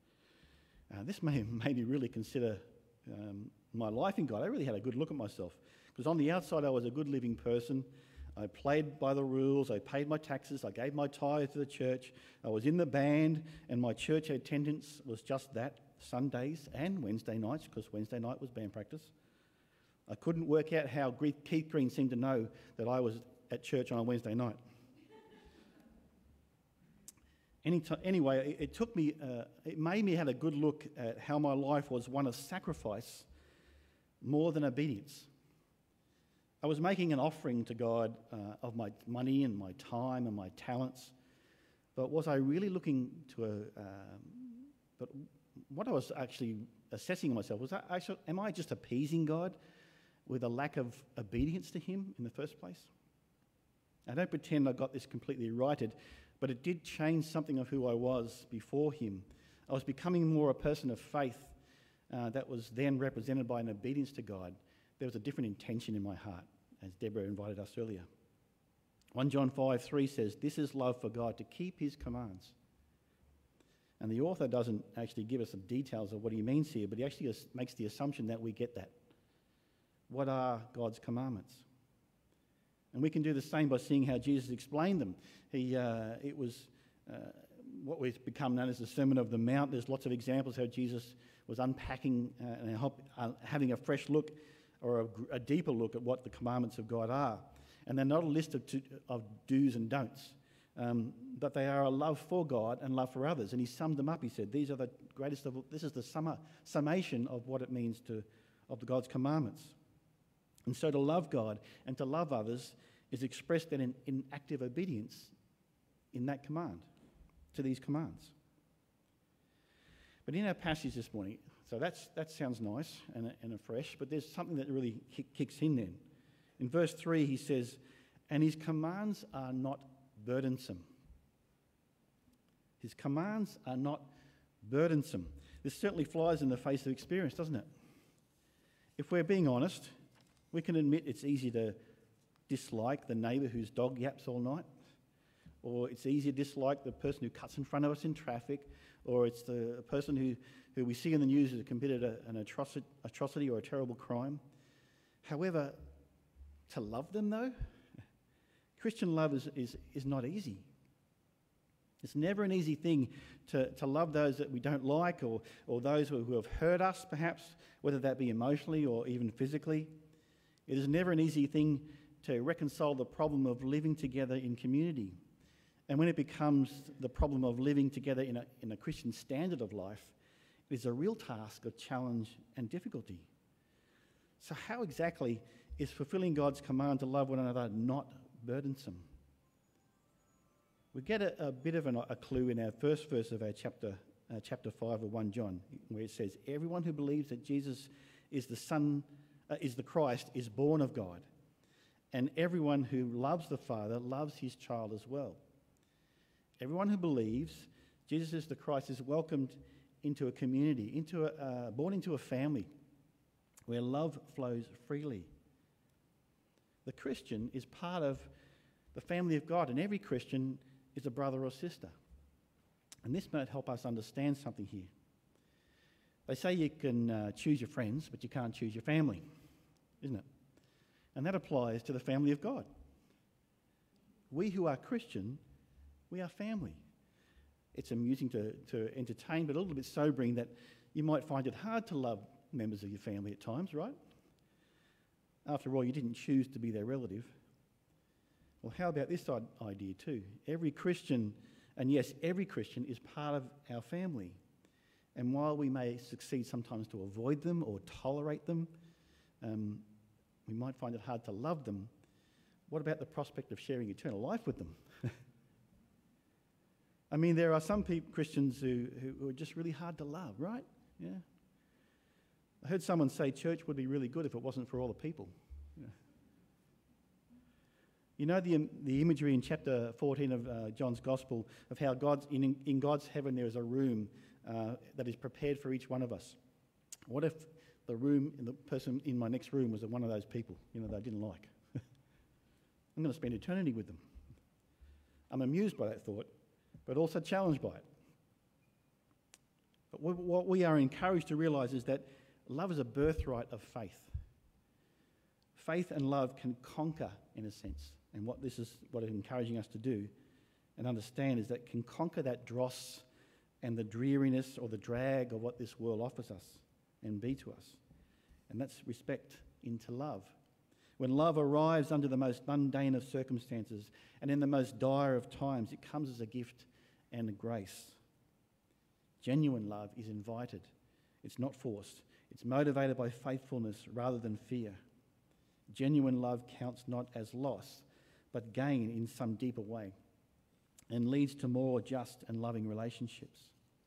Uh, this made, made me really consider um, my life in God. I really had a good look at myself, because on the outside I was a good living person. I played by the rules, I paid my taxes, I gave my tithe to the church, I was in the band, and my church attendance was just that, Sundays and Wednesday nights, because Wednesday night was band practice. I couldn't work out how Keith Green seemed to know that I was at church on a Wednesday night. Any t- anyway, it, it took me, uh, it made me have a good look at how my life was one of sacrifice more than obedience. I was making an offering to God uh, of my money and my time and my talents, but was I really looking to a... Um, but what I was actually assessing myself was, that actually, am I just appeasing God with a lack of obedience to him in the first place? I don't pretend I got this completely righted, but it did change something of who I was before him. I was becoming more a person of faith uh, that was then represented by an obedience to God. There was a different intention in my heart, as Deborah invited us earlier. First John five three says, "This is love for God, to keep his commands." And the author doesn't actually give us the details of what he means here, but he actually makes the assumption that we get that. What are God's commandments? And we can do the same by seeing how Jesus explained them. He, uh, it was uh, what we've become known as the Sermon of the Mount. There's lots of examples how Jesus was unpacking uh, and help, uh, having a fresh look or a, a deeper look at what the commandments of God are. And they're not a list of, to, of do's and don'ts, um, but they are a love for God and love for others. And he summed them up. He said, "These are the greatest of. This is the summa, summation of what it means to of the God's commandments." And so to love God and to love others is expressed then in, in active obedience in that command, to these commands. But in our passage this morning, so that's, that sounds nice and, and fresh, but there's something that really kick, kicks in then. In verse three he says, "And his commands are not burdensome." His commands are not burdensome. This certainly flies in the face of experience, doesn't it? If we're being honest, we can admit it's easy to dislike the neighbour whose dog yaps all night, or it's easy to dislike the person who cuts in front of us in traffic, or it's the person who, who we see in the news has committed a, an atrocity, atrocity or a terrible crime. However, to love them though, Christian love is, is, is not easy. It's never an easy thing to, to love those that we don't like, or, or those who, who have hurt us perhaps, whether that be emotionally or even physically. It is never an easy thing to reconcile the problem of living together in community. And when it becomes the problem of living together in a, in a Christian standard of life, it is a real task of challenge and difficulty. So how exactly is fulfilling God's command to love one another not burdensome? We get a, a bit of an, a clue in our first verse of our chapter, uh, chapter five of First John, where it says, "Everyone who believes that Jesus is the Son, uh, is the Christ, is born of God. And everyone who loves the Father loves his child as well." Everyone who believes Jesus is the Christ is welcomed into a community, into a, uh, born into a family where love flows freely. The Christian is part of the family of God, and every Christian is a brother or sister. And this might help us understand something here. They say you can uh, choose your friends, but you can't choose your family, isn't it? And that applies to the family of God. We who are Christian, we are family. It's amusing to, to entertain, but a little bit sobering that you might find it hard to love members of your family at times, right? After all, you didn't choose to be their relative. Well, how about this idea too? Every Christian, and yes, every Christian is part of our family. And while we may succeed sometimes to avoid them or tolerate them, um, we might find it hard to love them. What about the prospect of sharing eternal life with them? I mean, there are some people, Christians who, who are just really hard to love, right? Yeah. I heard someone say church would be really good if it wasn't for all the people. Yeah. You know the, the imagery in chapter fourteen of uh, John's Gospel of how God's in, in God's heaven there is a room uh, that is prepared for each one of us. What if the room, the person in my next room was one of those people, you know, that I didn't like? I'm going to spend eternity with them. I'm amused by that thought, but also challenged by it. But what we are encouraged to realise is that love is a birthright of faith. Faith and love can conquer, in a sense, and what this is what it's encouraging us to do and understand is that can conquer that dross and the dreariness or the drag of what this world offers us and be to us. And that's respect into love. When love arrives under the most mundane of circumstances and in the most dire of times, it comes as a gift and a grace. Genuine love is invited. It's not forced. It's motivated by faithfulness rather than fear. Genuine love counts not as loss, but gain in some deeper way, and leads to more just and loving relationships.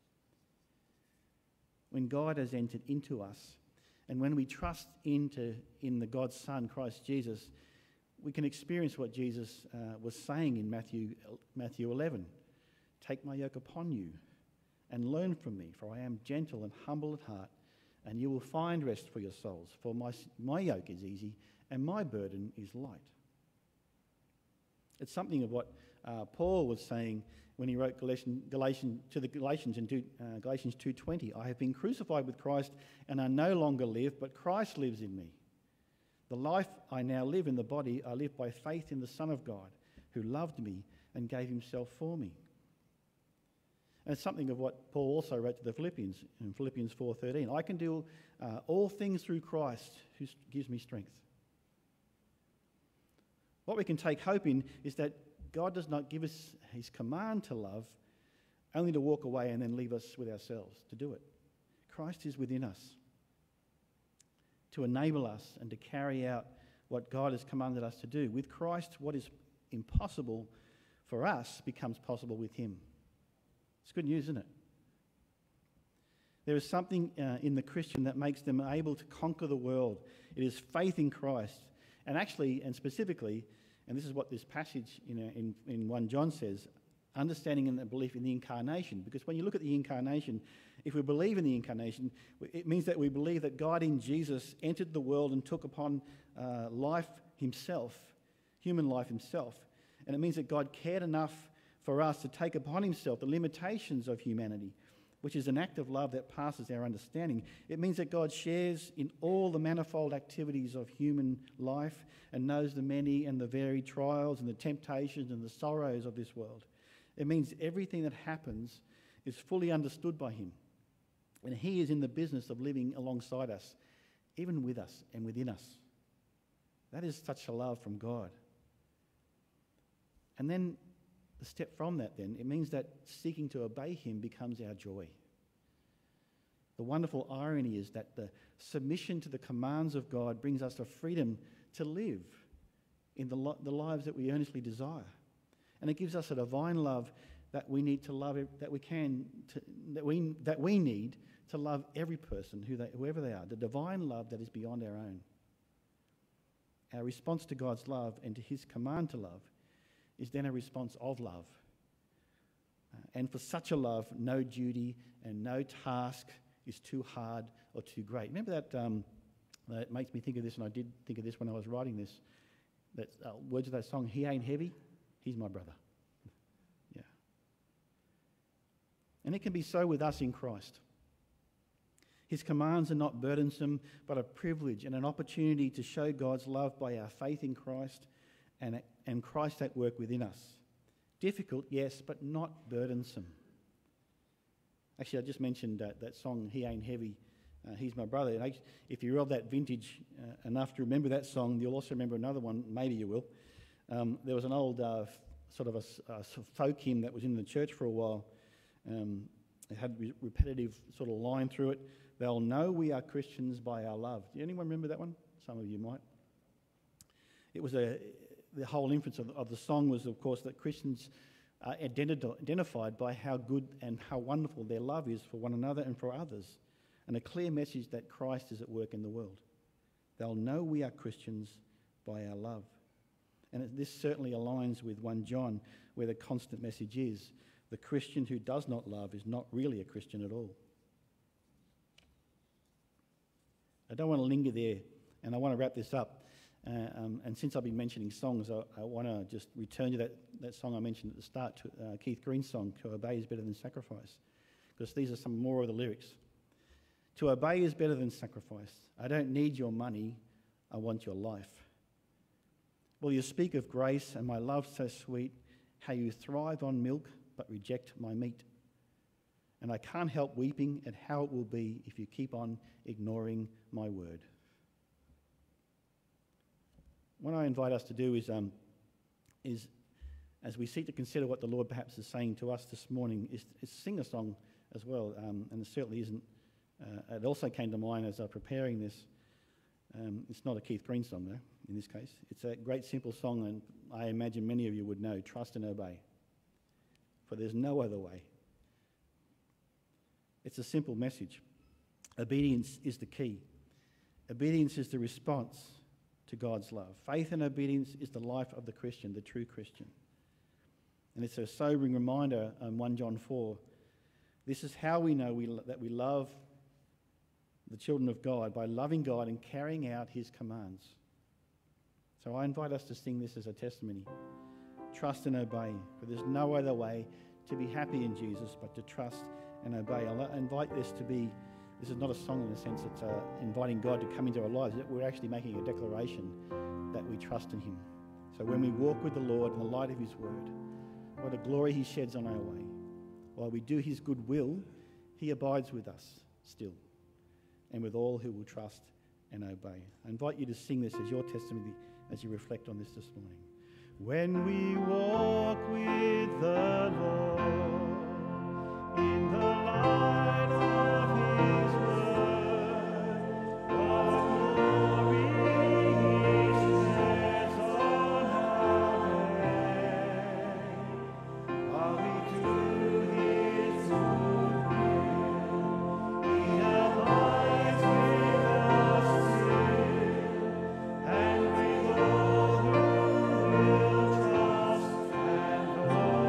When God has entered into us, and when we trust into in the God's Son, Christ Jesus, we can experience what Jesus uh, was saying in Matthew, Matthew eleven. Take my yoke upon you and learn from me, for I am gentle and humble at heart, and you will find rest for your souls. For my, my yoke is easy and my burden is light. It's something of what uh, Paul was saying when he wrote Galatians, Galatians, to the Galatians in two, uh, Galatians two twenty. I have been crucified with Christ, and I no longer live, but Christ lives in me. The life I now live in the body, I live by faith in the Son of God, who loved me and gave himself for me. And it's something of what Paul also wrote to the Philippians in Philippians four thirteen. I can do uh, all things through Christ who gives me strength. What we can take hope in is that God does not give us his command to love only to walk away and then leave us with ourselves to do it. Christ is within us to enable us and to carry out what God has commanded us to do. With Christ, what is impossible for us becomes possible with him. It's good news, isn't it? There is something uh, in the Christian that makes them able to conquer the world. It is faith in Christ. And actually, and specifically, and this is what this passage you know, in, in First John says, understanding and belief in the incarnation. Because when you look at the incarnation, if we believe in the incarnation, it means that we believe that God in Jesus entered the world and took upon uh, life himself, human life himself. And it means that God cared enough for us to take upon himself the limitations of humanity, which is an act of love that passes our understanding. It means that God shares in all the manifold activities of human life and knows the many and the varied trials and the temptations and the sorrows of this world. It means everything that happens is fully understood by him. And he is in the business of living alongside us, even with us and within us. That is such a love from God. And then the step from that then, it means that seeking to obey him becomes our joy. The wonderful irony is that the submission to the commands of God brings us the freedom to live in the, lo- the lives that we earnestly desire. And it gives us a divine love that we need to love, that we can, to, that we that we need to love every person, who they, whoever they are. The divine love that is beyond our own. Our response to God's love and to his command to love is then a response of love. Uh, and for such a love, no duty and no task is too hard or too great. Remember that? Um, that makes me think of this, and I did think of this when I was writing this. That uh, words of that song, he ain't heavy, he's my brother. Yeah. And it can be so with us in Christ. His commands are not burdensome, but a privilege and an opportunity to show God's love by our faith in Christ and, and Christ at work within us. Difficult, yes, but not burdensome. Actually, I just mentioned that, that song, He Ain't Heavy, uh, He's My Brother. And I, if you're of that vintage uh, enough to remember that song, you'll also remember another one, maybe you will. Um, there was an old uh, sort of a, a folk hymn that was in the church for a while. Um, it had a repetitive sort of line through it. They'll know we are Christians by our love. Do anyone remember that one? Some of you might. It was a, the whole inference of, of the song was, of course, that Christians are identi- identified by how good and how wonderful their love is for one another and for others, and a clear message that Christ is at work in the world. They'll know we are Christians by our love. And it, this certainly aligns with First John, where the constant message is, the Christian who does not love is not really a Christian at all. I don't want to linger there, and I want to wrap this up. Uh, um, and since I've been mentioning songs, I, I want to just return to that, that song I mentioned at the start, to, uh, Keith Green's song, To Obey is Better Than Sacrifice, because these are some more of the lyrics. To obey is better than sacrifice. I don't need your money, I want your life. Will you speak of grace and my love so sweet, how you thrive on milk but reject my meat? And I can't help weeping at how it will be if you keep on ignoring my word. What I invite us to do is, um, is as we seek to consider what the Lord perhaps is saying to us this morning, is, is sing a song as well. Um, and it certainly isn't. Uh, it also came to mind as I was preparing this. Um, it's not a Keith Green song, though. in this case. It's a great simple song, and I imagine many of you would know, trust and obey. For there's no other way. It's a simple message. Obedience is the key. Obedience is the response to God's love. Faith and obedience is the life of the Christian, the true Christian. And it's a sobering reminder in First John four. This is how we know we, that we love the children of God, by loving God and carrying out his commands. So I invite us to sing this as a testimony. Trust and obey, for there's no other way to be happy in Jesus but to trust and obey. I'll invite this to be, this is not a song in the sense it's uh, inviting God to come into our lives. We're actually making a declaration that we trust in him. So when we walk with the Lord in the light of his word, what a glory he sheds on our way. While we do his good will, he abides with us still, and with all who will trust and obey. I invite you to sing this as your testimony as you reflect on this this morning. When we walk with the Lord in the light of his word, what glory he sheds on our way, while we do his good will, he abides with us still, and with all who will trust and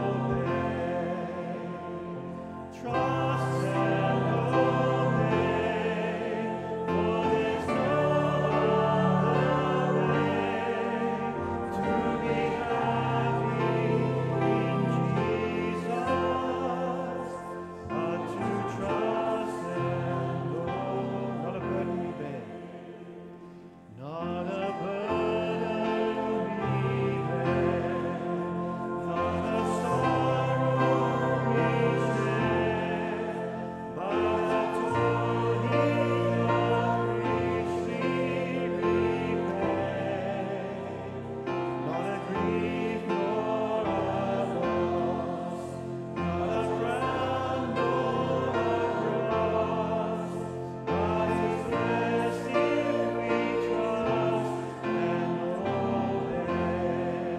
obey. Trust and obey, for there's no other way to be happy in Jesus, but to trust and obey. Not a burden we bear, not a burden we bear, not a sorrow we share, but to him richly repay. Not a grief nor a loss, not a crown nor a cross, but his rest if we trust and obey.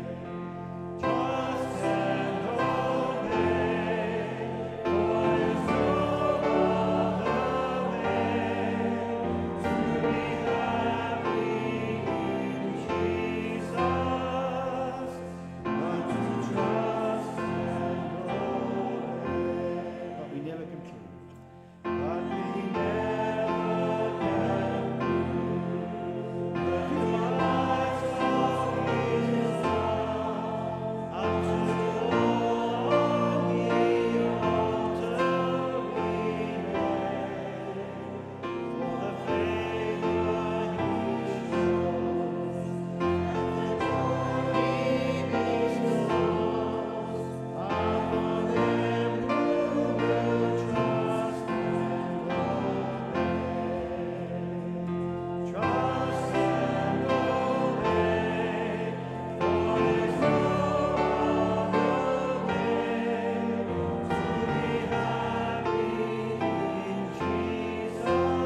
Trust and obey, for there's no other way to be happy in Jesus, but to trust and obey. But we never can prove, but we never can prove the delights of his love until all on the altar we lay. For the favor he shows and the joy he bestows are for them who will trust and obey. Trust and obey, for there's no other way to be happy in Jesus,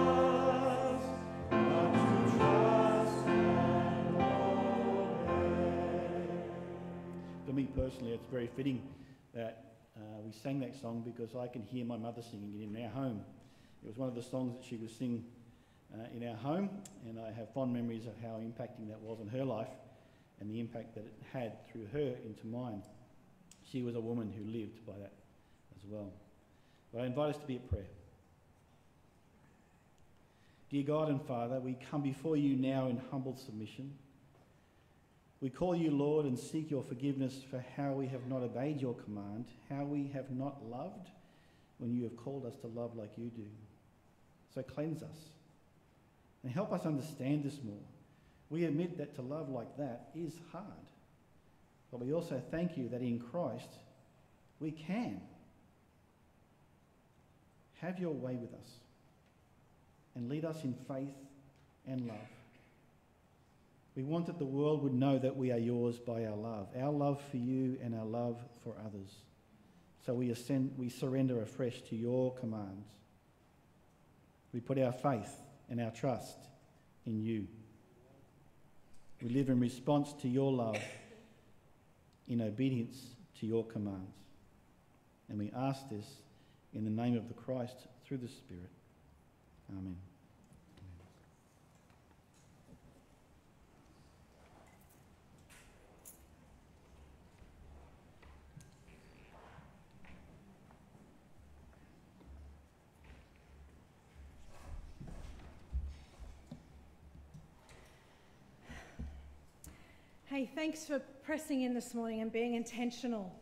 but to trust and obey. For me personally, it's very fitting that uh, we sang that song because I can hear my mother singing it in our home. It was one of the songs that she would sing uh, in our home, and I have fond memories of how impacting that was on her life and the impact that it had through her into mine. She was a woman who lived by that as well. But I invite us to be at prayer. Dear God and Father, we come before you now in humble submission. We call you, Lord, and seek your forgiveness for how we have not obeyed your command, how we have not loved when you have called us to love like you do. So cleanse us and help us understand this more. We admit that to love like that is hard, but we also thank you that in Christ we can. Have your way with us and lead us in faith and love. We want that the world would know that we are yours by our love, our love for you and our love for others. So we, ascend, we surrender afresh to your commands. We put our faith and our trust in you. We live in response to your love, in obedience to your commands. And we ask this in the name of the Christ through the Spirit. Amen. Hey, thanks for pressing in this morning and being intentional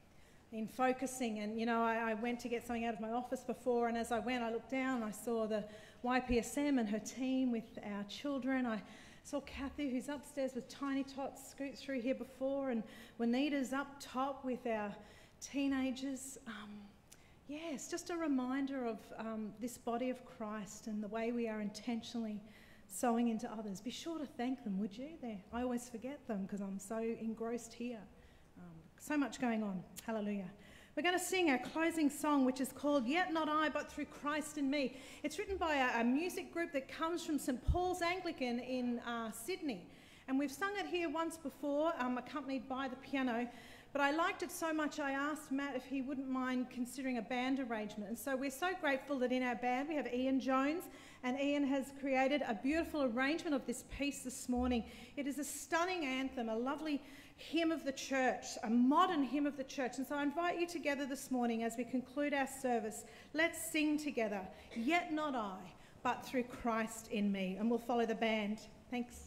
in focusing. And, you know, I, I went to get something out of my office before, and as I went, I looked down and I saw the Y P S M and her team with our children. I saw Kathy, who's upstairs with Tiny Tots, scoot through here before, and Juanita's up top with our teenagers. Um, yeah, it's just a reminder of um, this body of Christ and the way we are intentionally sowing into others. Be sure to thank them, would you? There, I always forget them because I'm so engrossed here. Um, so much going on. Hallelujah. We're going to sing our closing song, which is called Yet Not I, But Through Christ in Me. It's written by a, a music group that comes from Saint Paul's Anglican in uh, Sydney. And we've sung it here once before, um, accompanied by the piano. But I liked it so much, I asked Matt if he wouldn't mind considering a band arrangement. And so we're so grateful that in our band we have Ian Jones, and Ian has created a beautiful arrangement of this piece this morning. It is a stunning anthem, a lovely hymn of the church, a modern hymn of the church. And so I invite you together this morning as we conclude our service. Let's sing together, Yet Not I, But Through Christ in Me. And we'll follow the band. Thanks.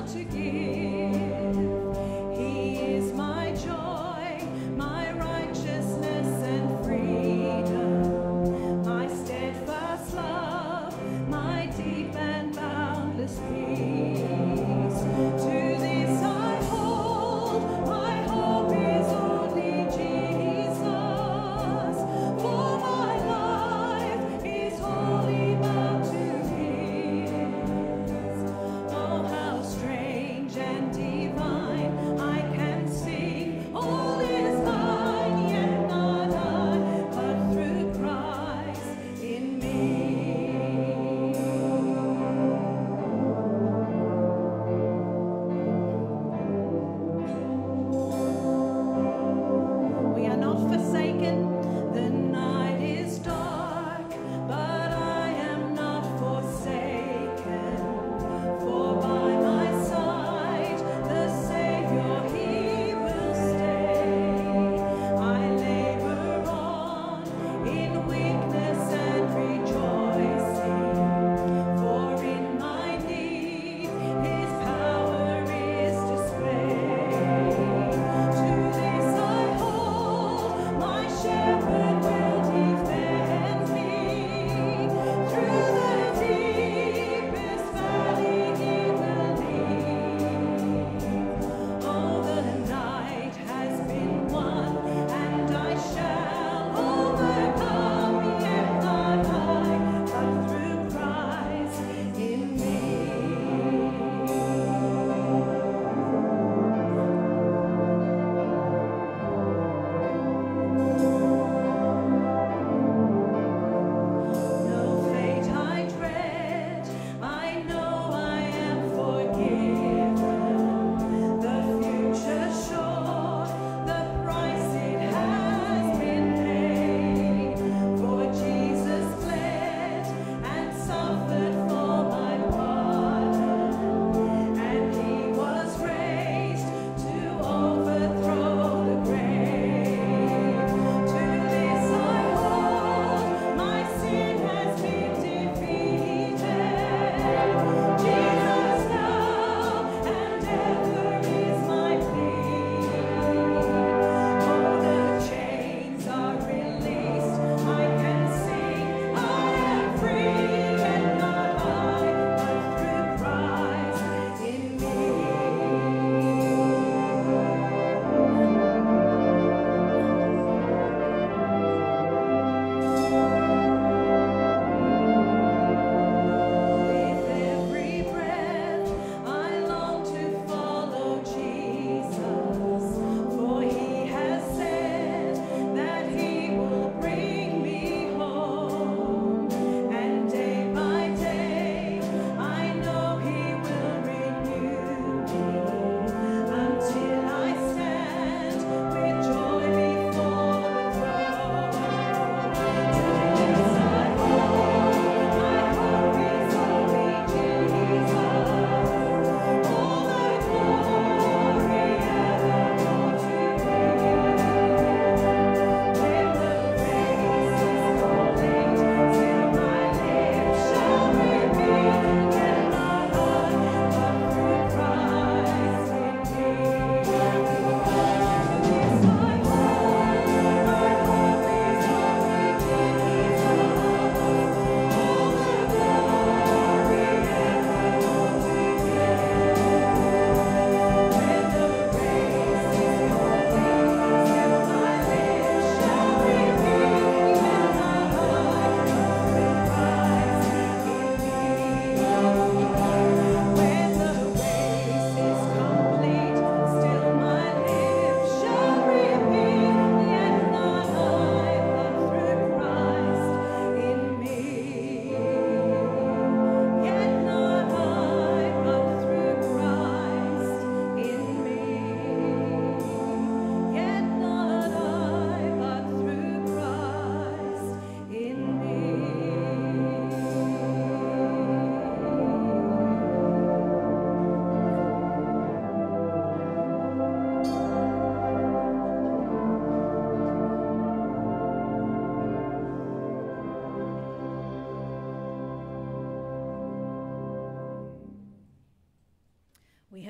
Righteous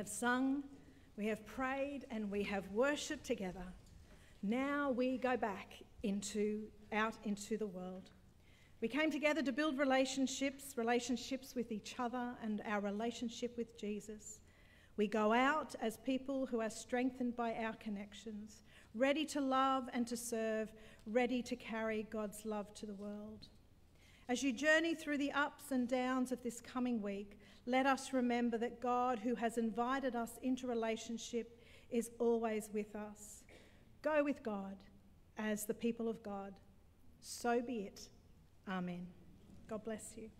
have sung, we have prayed, and we have worshipped together. Now we go back into, out into the world. We came together to build relationships, relationships with each other and our relationship with Jesus. We go out as people who are strengthened by our connections, ready to love and to serve, ready to carry God's love to the world. As you journey through the ups and downs of this coming week, let us remember that God, who has invited us into relationship, is always with us. Go with God as the people of God. So be it. Amen. God bless you.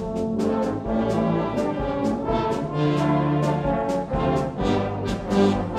Thank you.